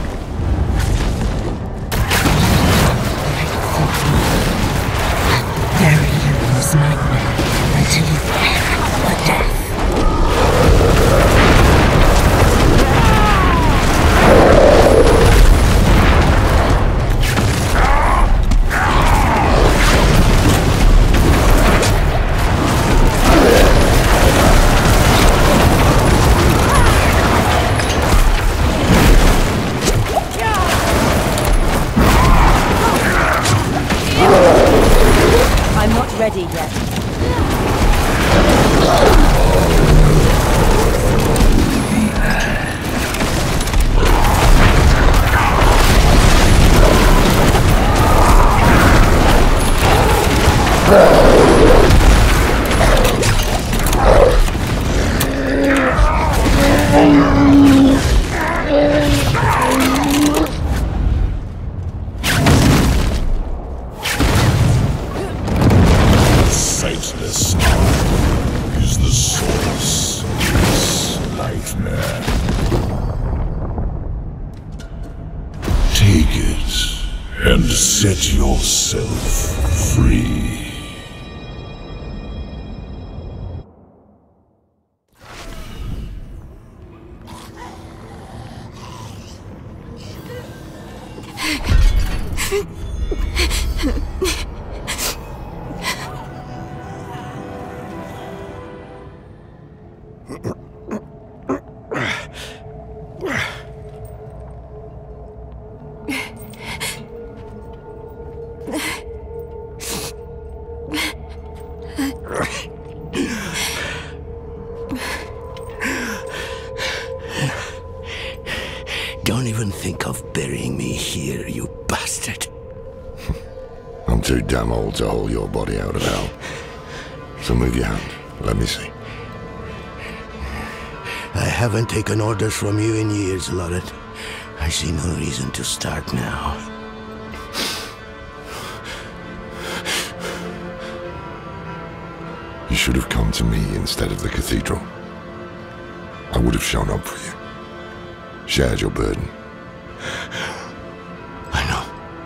Bury you in this nightmare until you perish for death. I'm not ready yet. Faithless is the source of this nightmare. Take it and set yourself free. Don't even think of burying me here, you bastard. I'm too damn old to haul your body out of hell. So move your hand. Let me see. I haven't taken orders from you in years, Lorette. I see no reason to start now. You should have come to me instead of the cathedral. I would have shown up for you. Shared your burden. I know.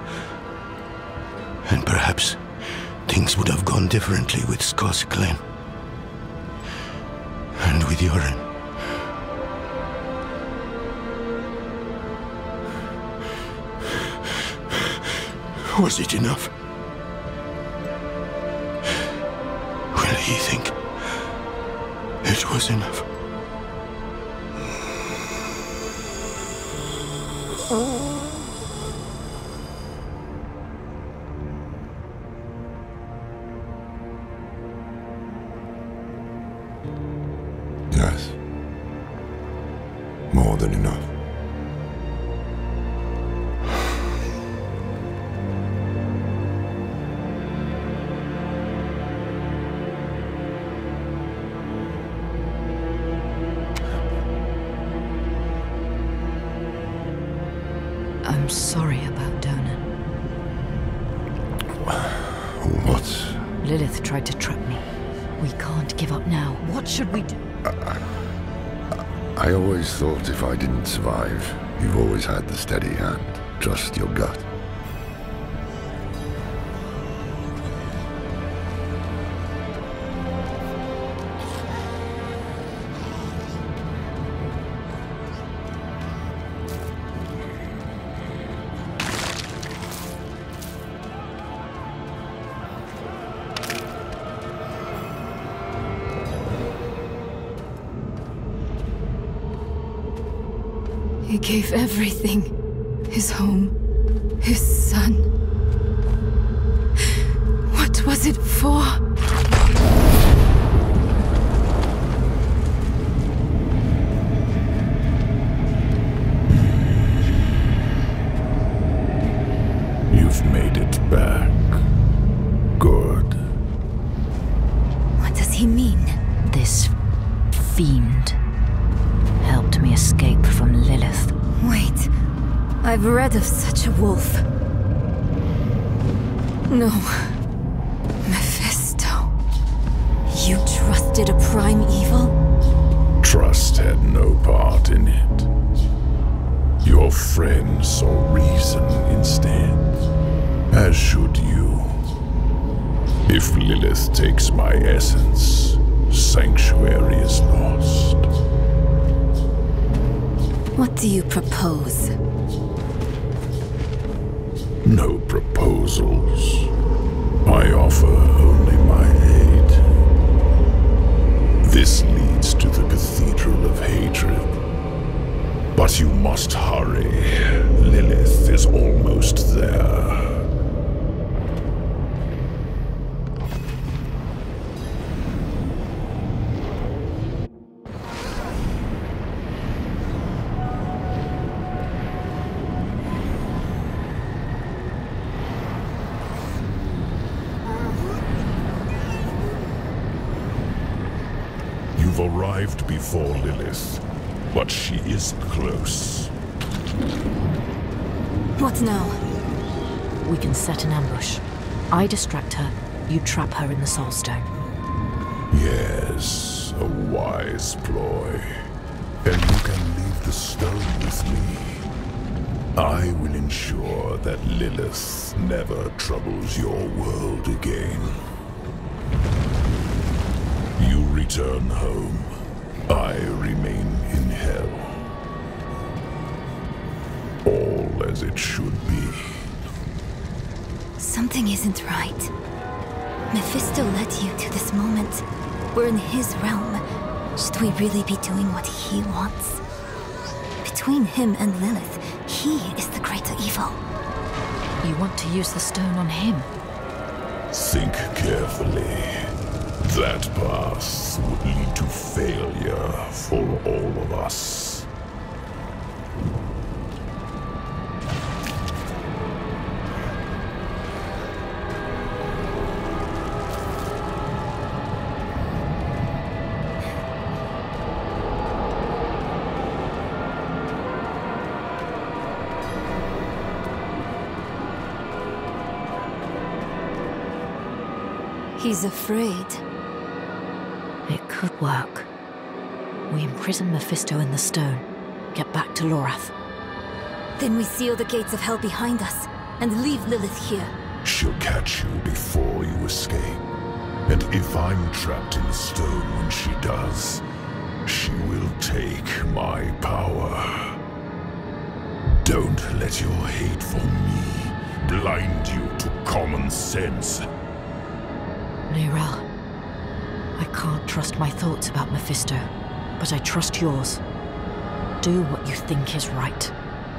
And perhaps things would have gone differently with Skosglen. And with Yoren. Was it enough? Will he think it was enough? Yes. More than enough. I'm sorry about Donan. What? Lilith tried to trap me. We can't give up now. What should we do? I always thought if I didn't survive, you've always had the steady hand. Trust your gut. He gave everything. His home, his son. What was it for? You've made it back. Good. What does he mean? This fiend helped me escape from Lilith. Wait, I've read of such a wolf. No. Mephisto. You trusted a prime evil? Trust had no part in it. Your friend saw reason instead, as should you. If Lilith takes my essence, Sanctuary is lost. What do you propose? No proposals. I offer only my aid. This leads to the Cathedral of Hatred. But you must hurry. Lilith is almost there. You've arrived before Lilith, but she is close. What now? We can set an ambush. I distract her, you trap her in the Soul Stone. Yes, a wise ploy. And you can leave the stone with me. I will ensure that Lilith never troubles your world again. You return home. I remain in hell. All as it should be. Something isn't right. Mephisto led you to this moment. We're in his realm. Should we really be doing what he wants? Between him and Lilith, he is the greater evil. You want to use the stone on him? Think carefully. That path would lead to failure for all of us. She's afraid. It could work. We imprison Mephisto in the stone, get back to Lorath. Then we seal the gates of hell behind us, and leave Lilith here. She'll catch you before you escape. And if I'm trapped in stone when she does, she will take my power. Don't let your hate for me blind you to common sense. Neyrelle, I can't trust my thoughts about Mephisto, but I trust yours. Do what you think is right.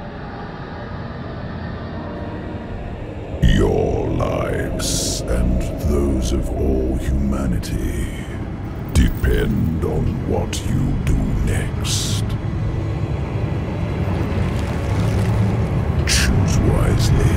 Your lives and those of all humanity depend on what you do next. Choose wisely.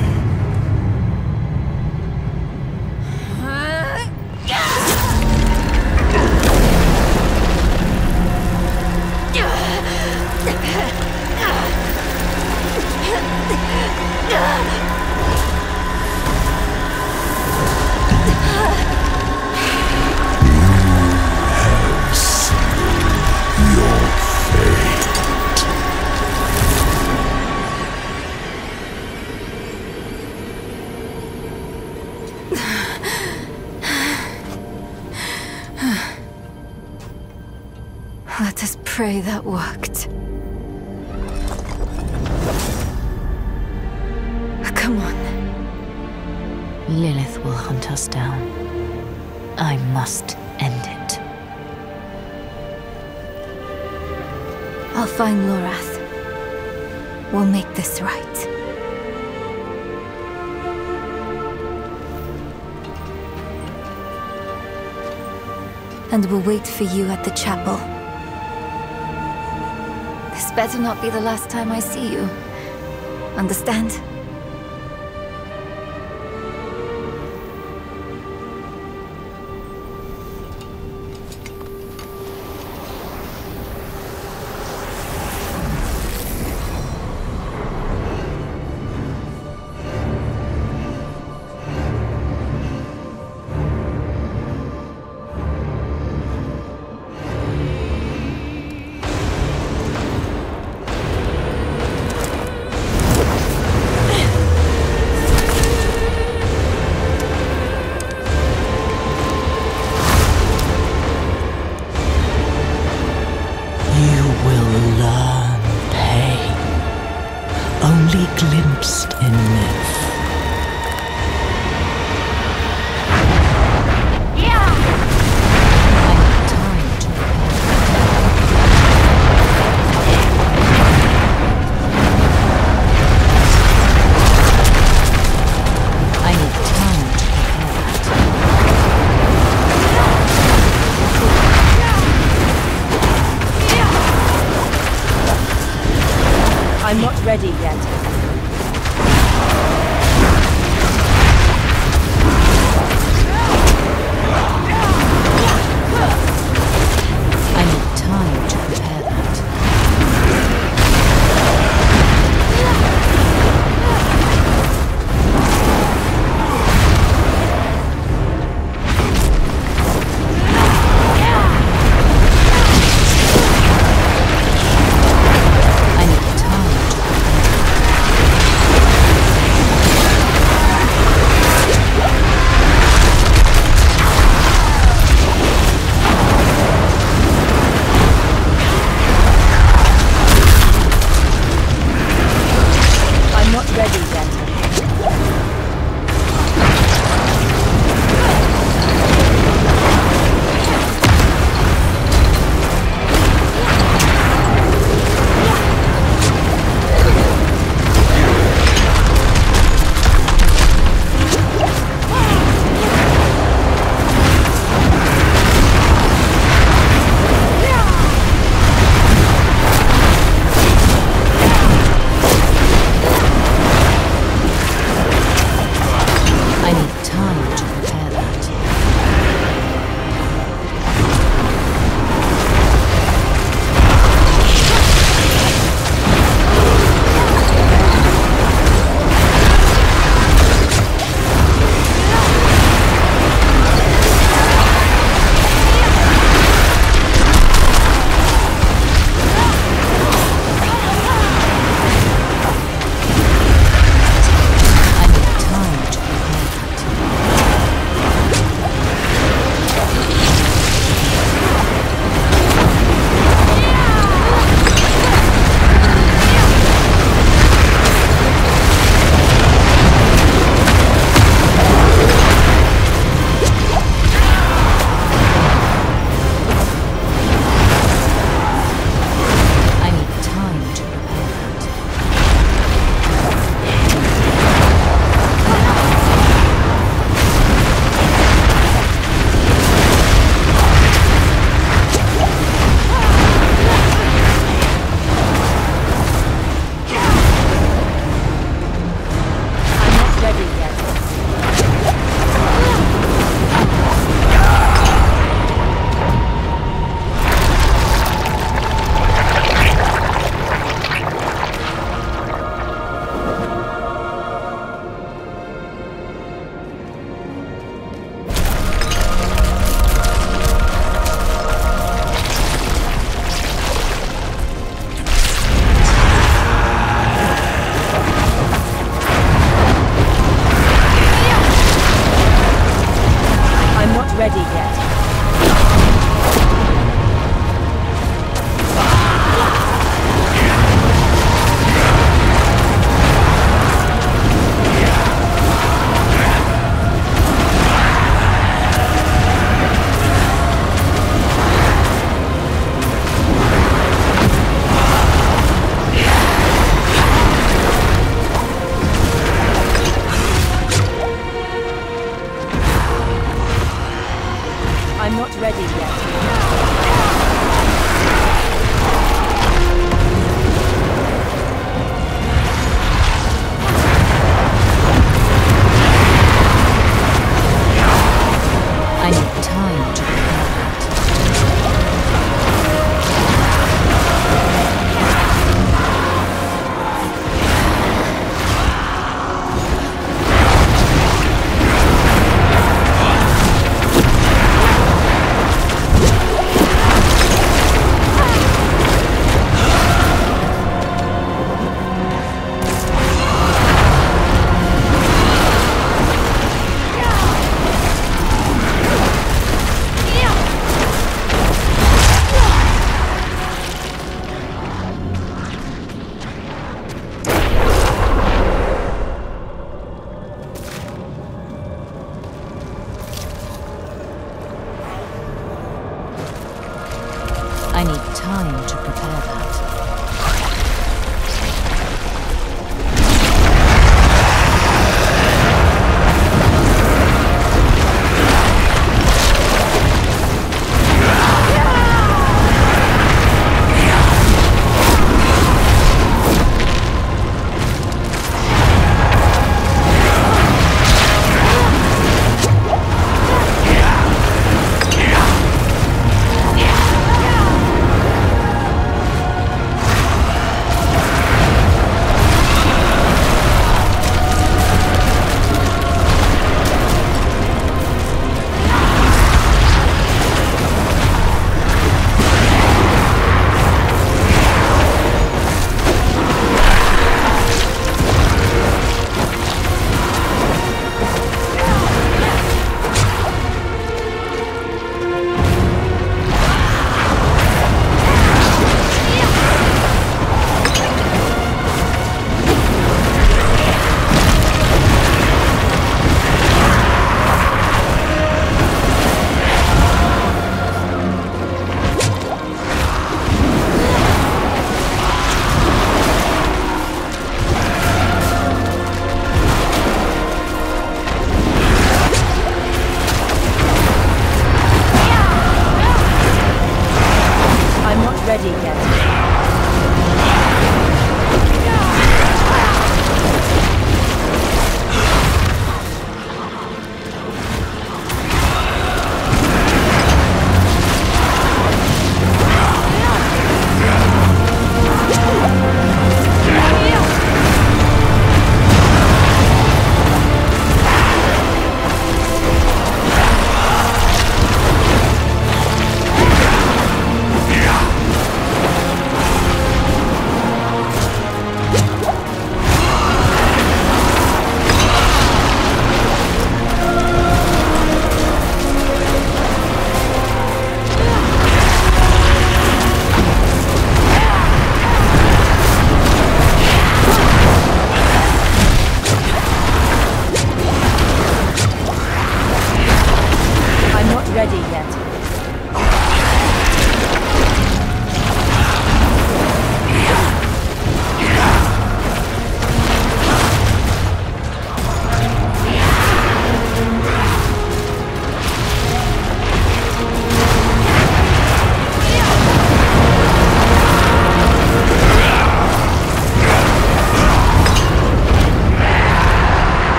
Let us pray that worked. Come on. Lilith will hunt us down. I must end it. I'll find Lorath. We'll make this right. And we'll wait for you at the chapel. This better not be the last time I see you. Understand? Glimpsed in myth. I'm not ready yet. I need time to prepare that. I need time to prepare that.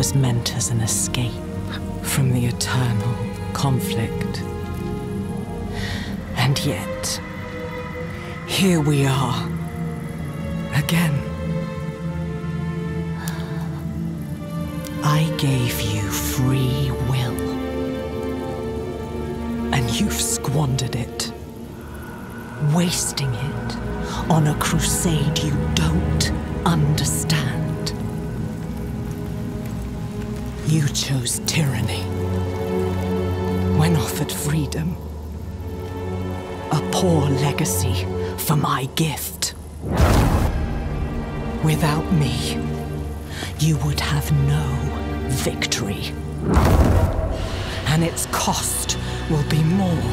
was meant as an escape from the eternal conflict. And yet, here we are, again. I gave you free will, and you've squandered it, wasting it on a crusade you don't understand. You chose tyranny when offered freedom. A poor legacy for my gift. Without me, you would have no victory. And its cost will be more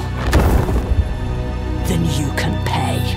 than you can pay.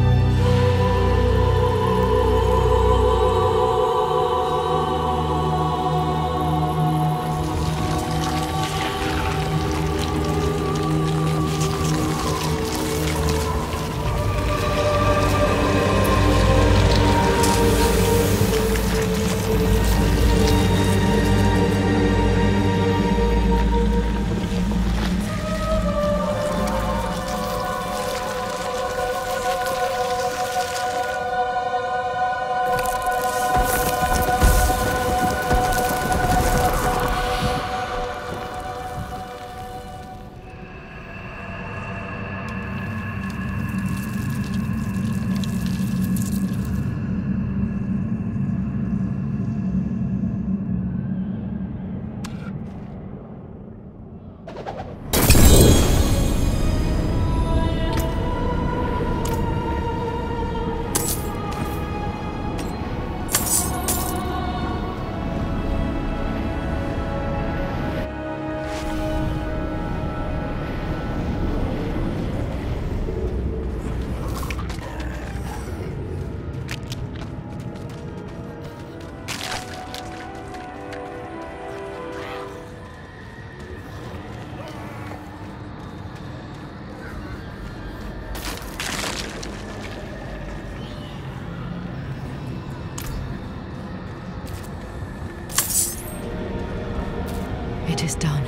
It is done.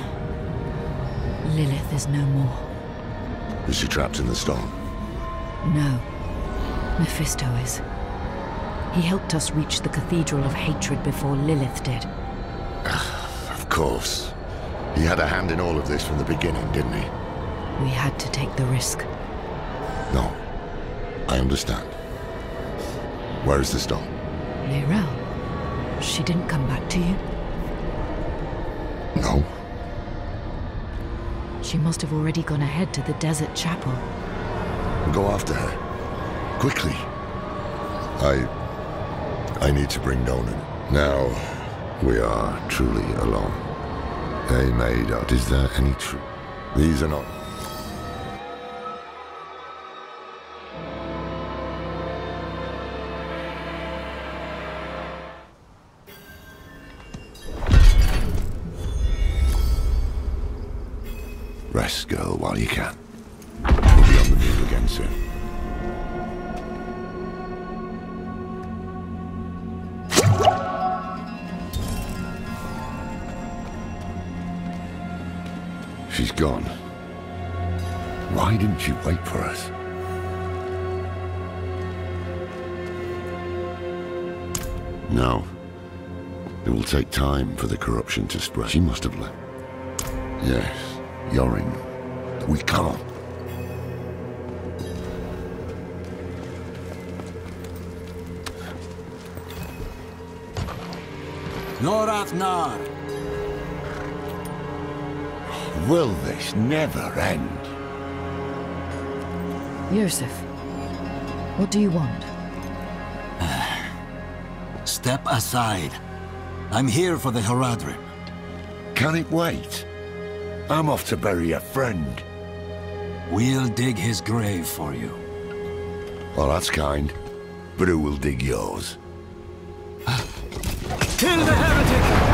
Lilith is no more. Is she trapped in the stone? No. Mephisto is. He helped us reach the Cathedral of Hatred before Lilith did. Of course. He had a hand in all of this from the beginning, didn't he? We had to take the risk. No. I understand. Where is the stone? Neyrelle. She didn't come back to you? No. She must have already gone ahead to the desert chapel. Go after her. Quickly. I need to bring Donan. Now, we are truly alone. They made out. Is there any truth? These are not... Rest, girl, while you can. We'll be on the move again soon. She's gone. Why didn't you wait for us? No. It will take time for the corruption to spread. She must have left. Yes. Yorin, we can't. Norath Nar. Will this never end? Yursif, what do you want? Step aside. I'm here for the Horadrim. Can it wait? I'm off to bury a friend. We'll dig his grave for you. Well, that's kind. But who will dig yours? Kill the heretic!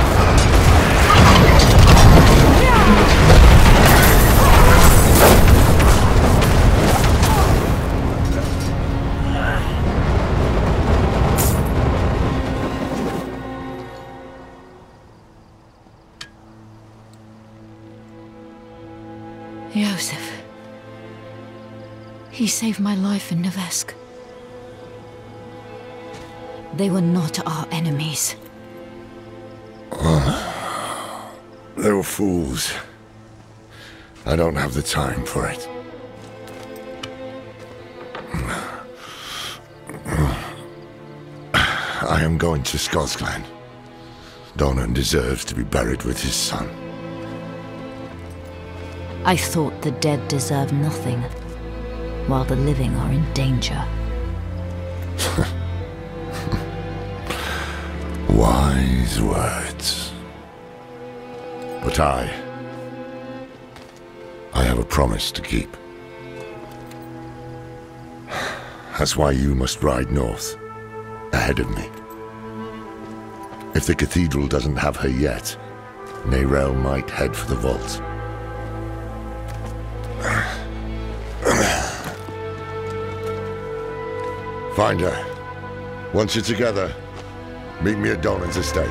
He saved my life in Nevesk. They were not our enemies. They were fools. I don't have the time for it. I am going to Scotsclan. Donan deserves to be buried with his son. I thought the dead deserve nothing, while the living are in danger. Wise words. But I have a promise to keep. That's why you must ride north, ahead of me. If the cathedral doesn't have her yet, Neyrelle might head for the vault. Find her. Once you're together, meet me at Donan's estate.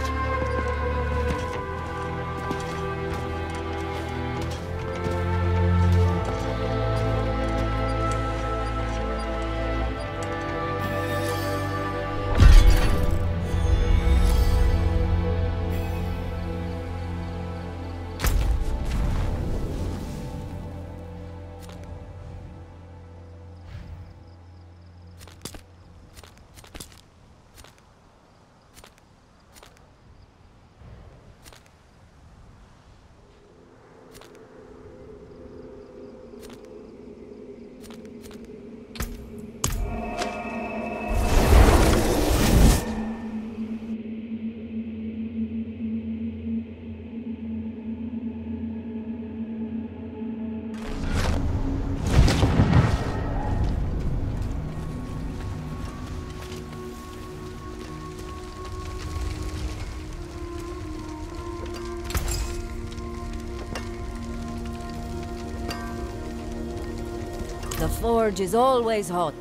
The forge is always hot.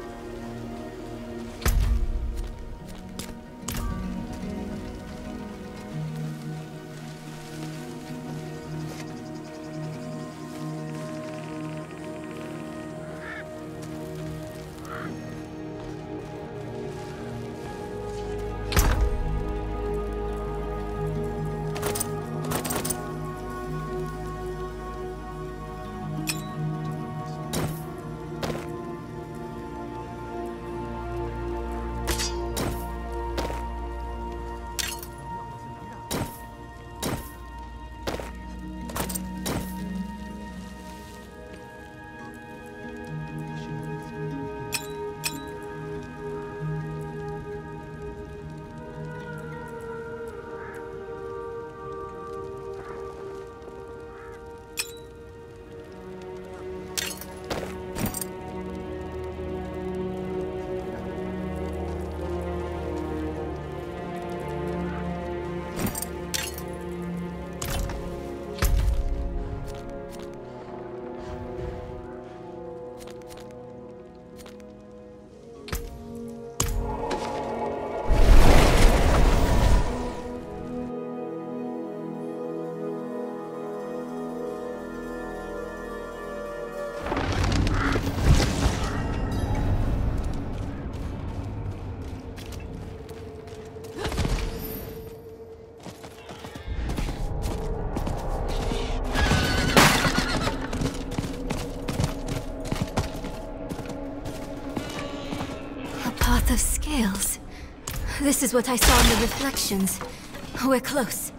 Of scales. This is what I saw in the reflections. We're close.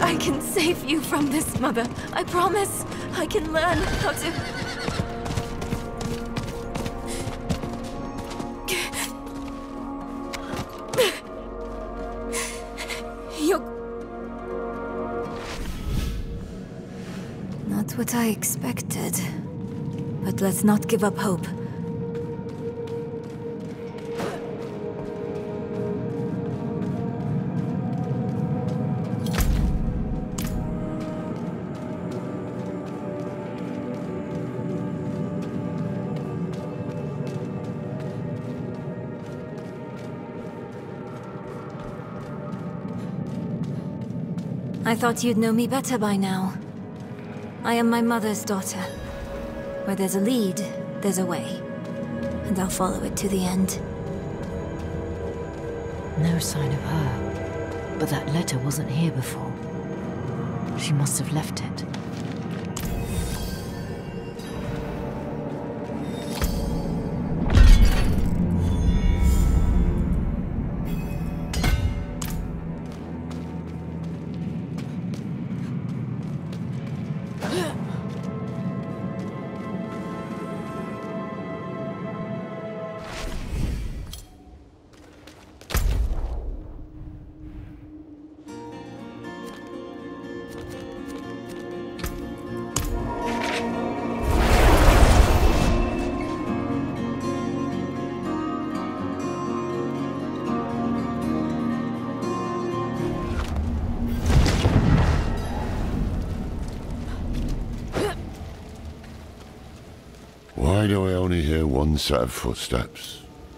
I can save you from this, Mother. I promise. I can learn how to... You're... Not what I expected. But let's not give up hope. I thought you'd know me better by now. I am my mother's daughter. Where there's a lead, there's a way. And I'll follow it to the end. No sign of her. But that letter wasn't here before. She must have left it. Why do I only hear one set of footsteps?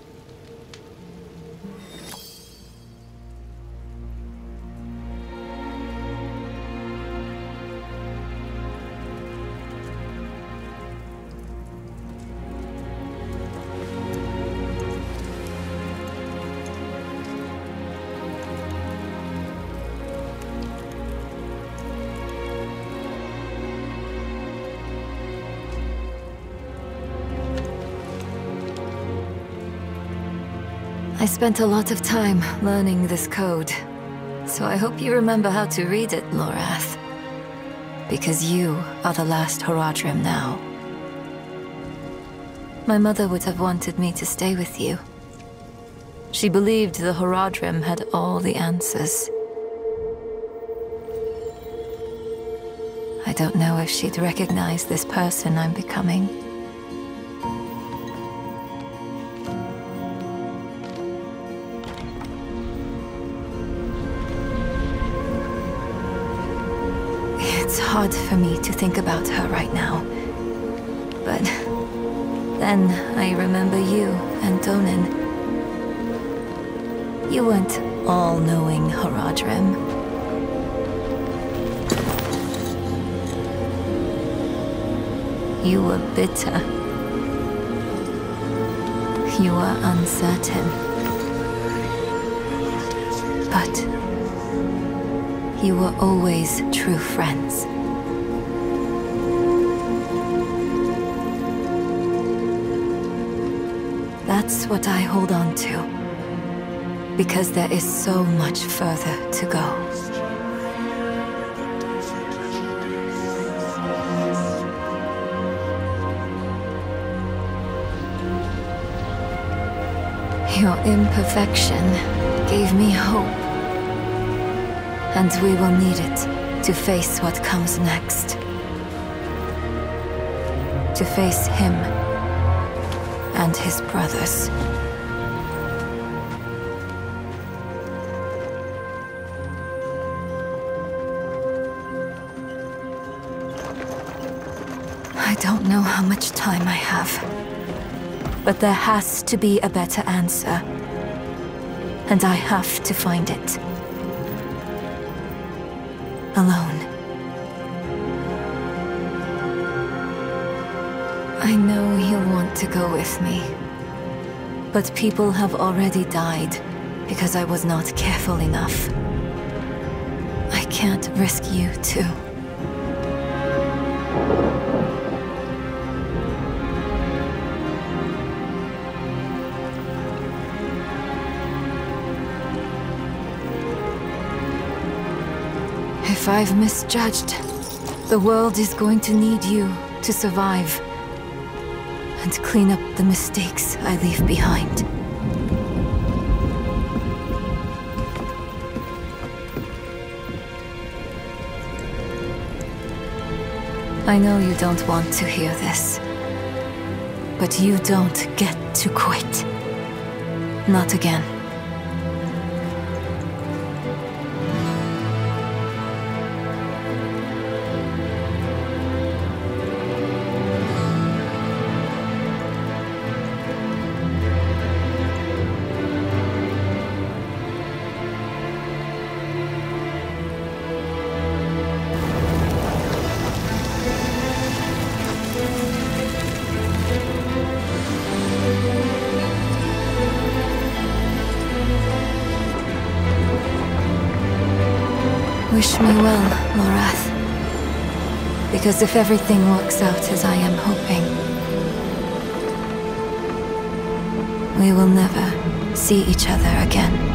I spent a lot of time learning this code, so I hope you remember how to read it, Lorath. Because you are the last Horadrim now. My mother would have wanted me to stay with you. She believed the Horadrim had all the answers. I don't know if she'd recognize this person I'm becoming. It's hard for me to think about her right now. But then I remember you and Donan. You weren't all-knowing Horadrim. You were bitter. You were uncertain. But you were always true friends. That's what I hold on to. Because there is so much further to go. Your imperfection gave me hope. And we will need it to face what comes next. To face him and his brothers. I don't know how much time I have, but there has to be a better answer, and I have to find it. Alone. I know he'll want to go with me, but people have already died because I was not careful enough. I can't risk you too. If I've misjudged, the world is going to need you to survive and clean up the mistakes I leave behind. I know you don't want to hear this, but you don't get to quit. Not again. Wish me well, Lorath. Because if everything works out as I am hoping, we will never see each other again.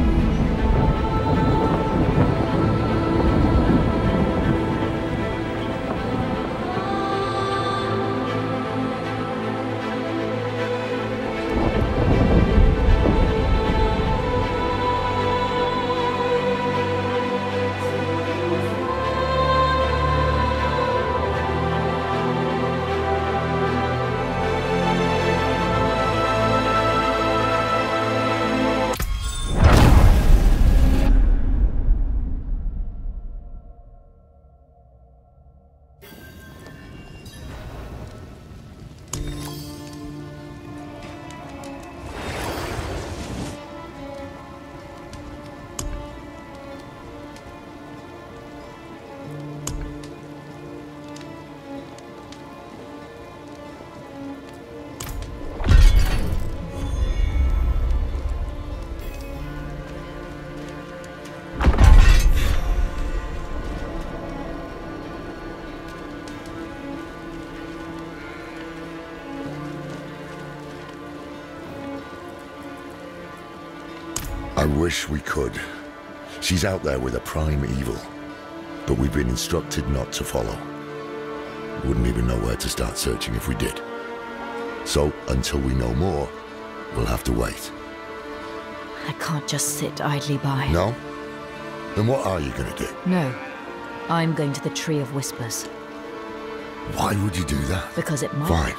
I wish we could. She's out there with a prime evil, but we've been instructed not to follow. Wouldn't even know where to start searching if we did. So, until we know more, we'll have to wait. I can't just sit idly by. No? Then what are you gonna do? No. I'm going to the Tree of Whispers. Why would you do that? Because it might. Fine.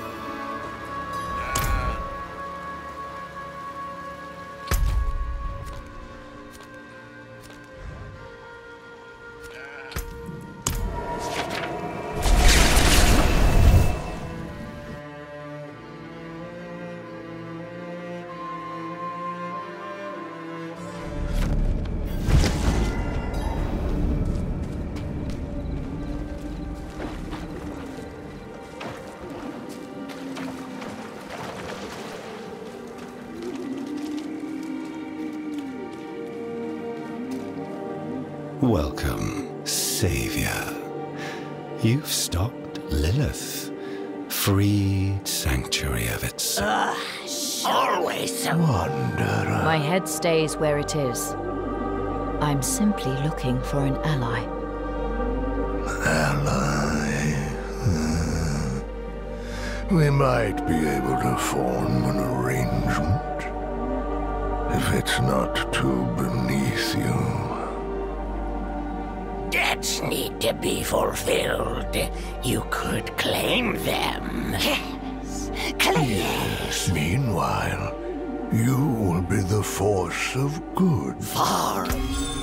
Welcome, Savior. You've stopped Lilith, freed Sanctuary of its... Always a wanderer. My head stays where it is. I'm simply looking for an ally. We might be able to form an arrangement, if it's not too beneath you. Debts need to be fulfilled. You could claim them. Yes, claim. Yes, meanwhile, you will be the force of good. Far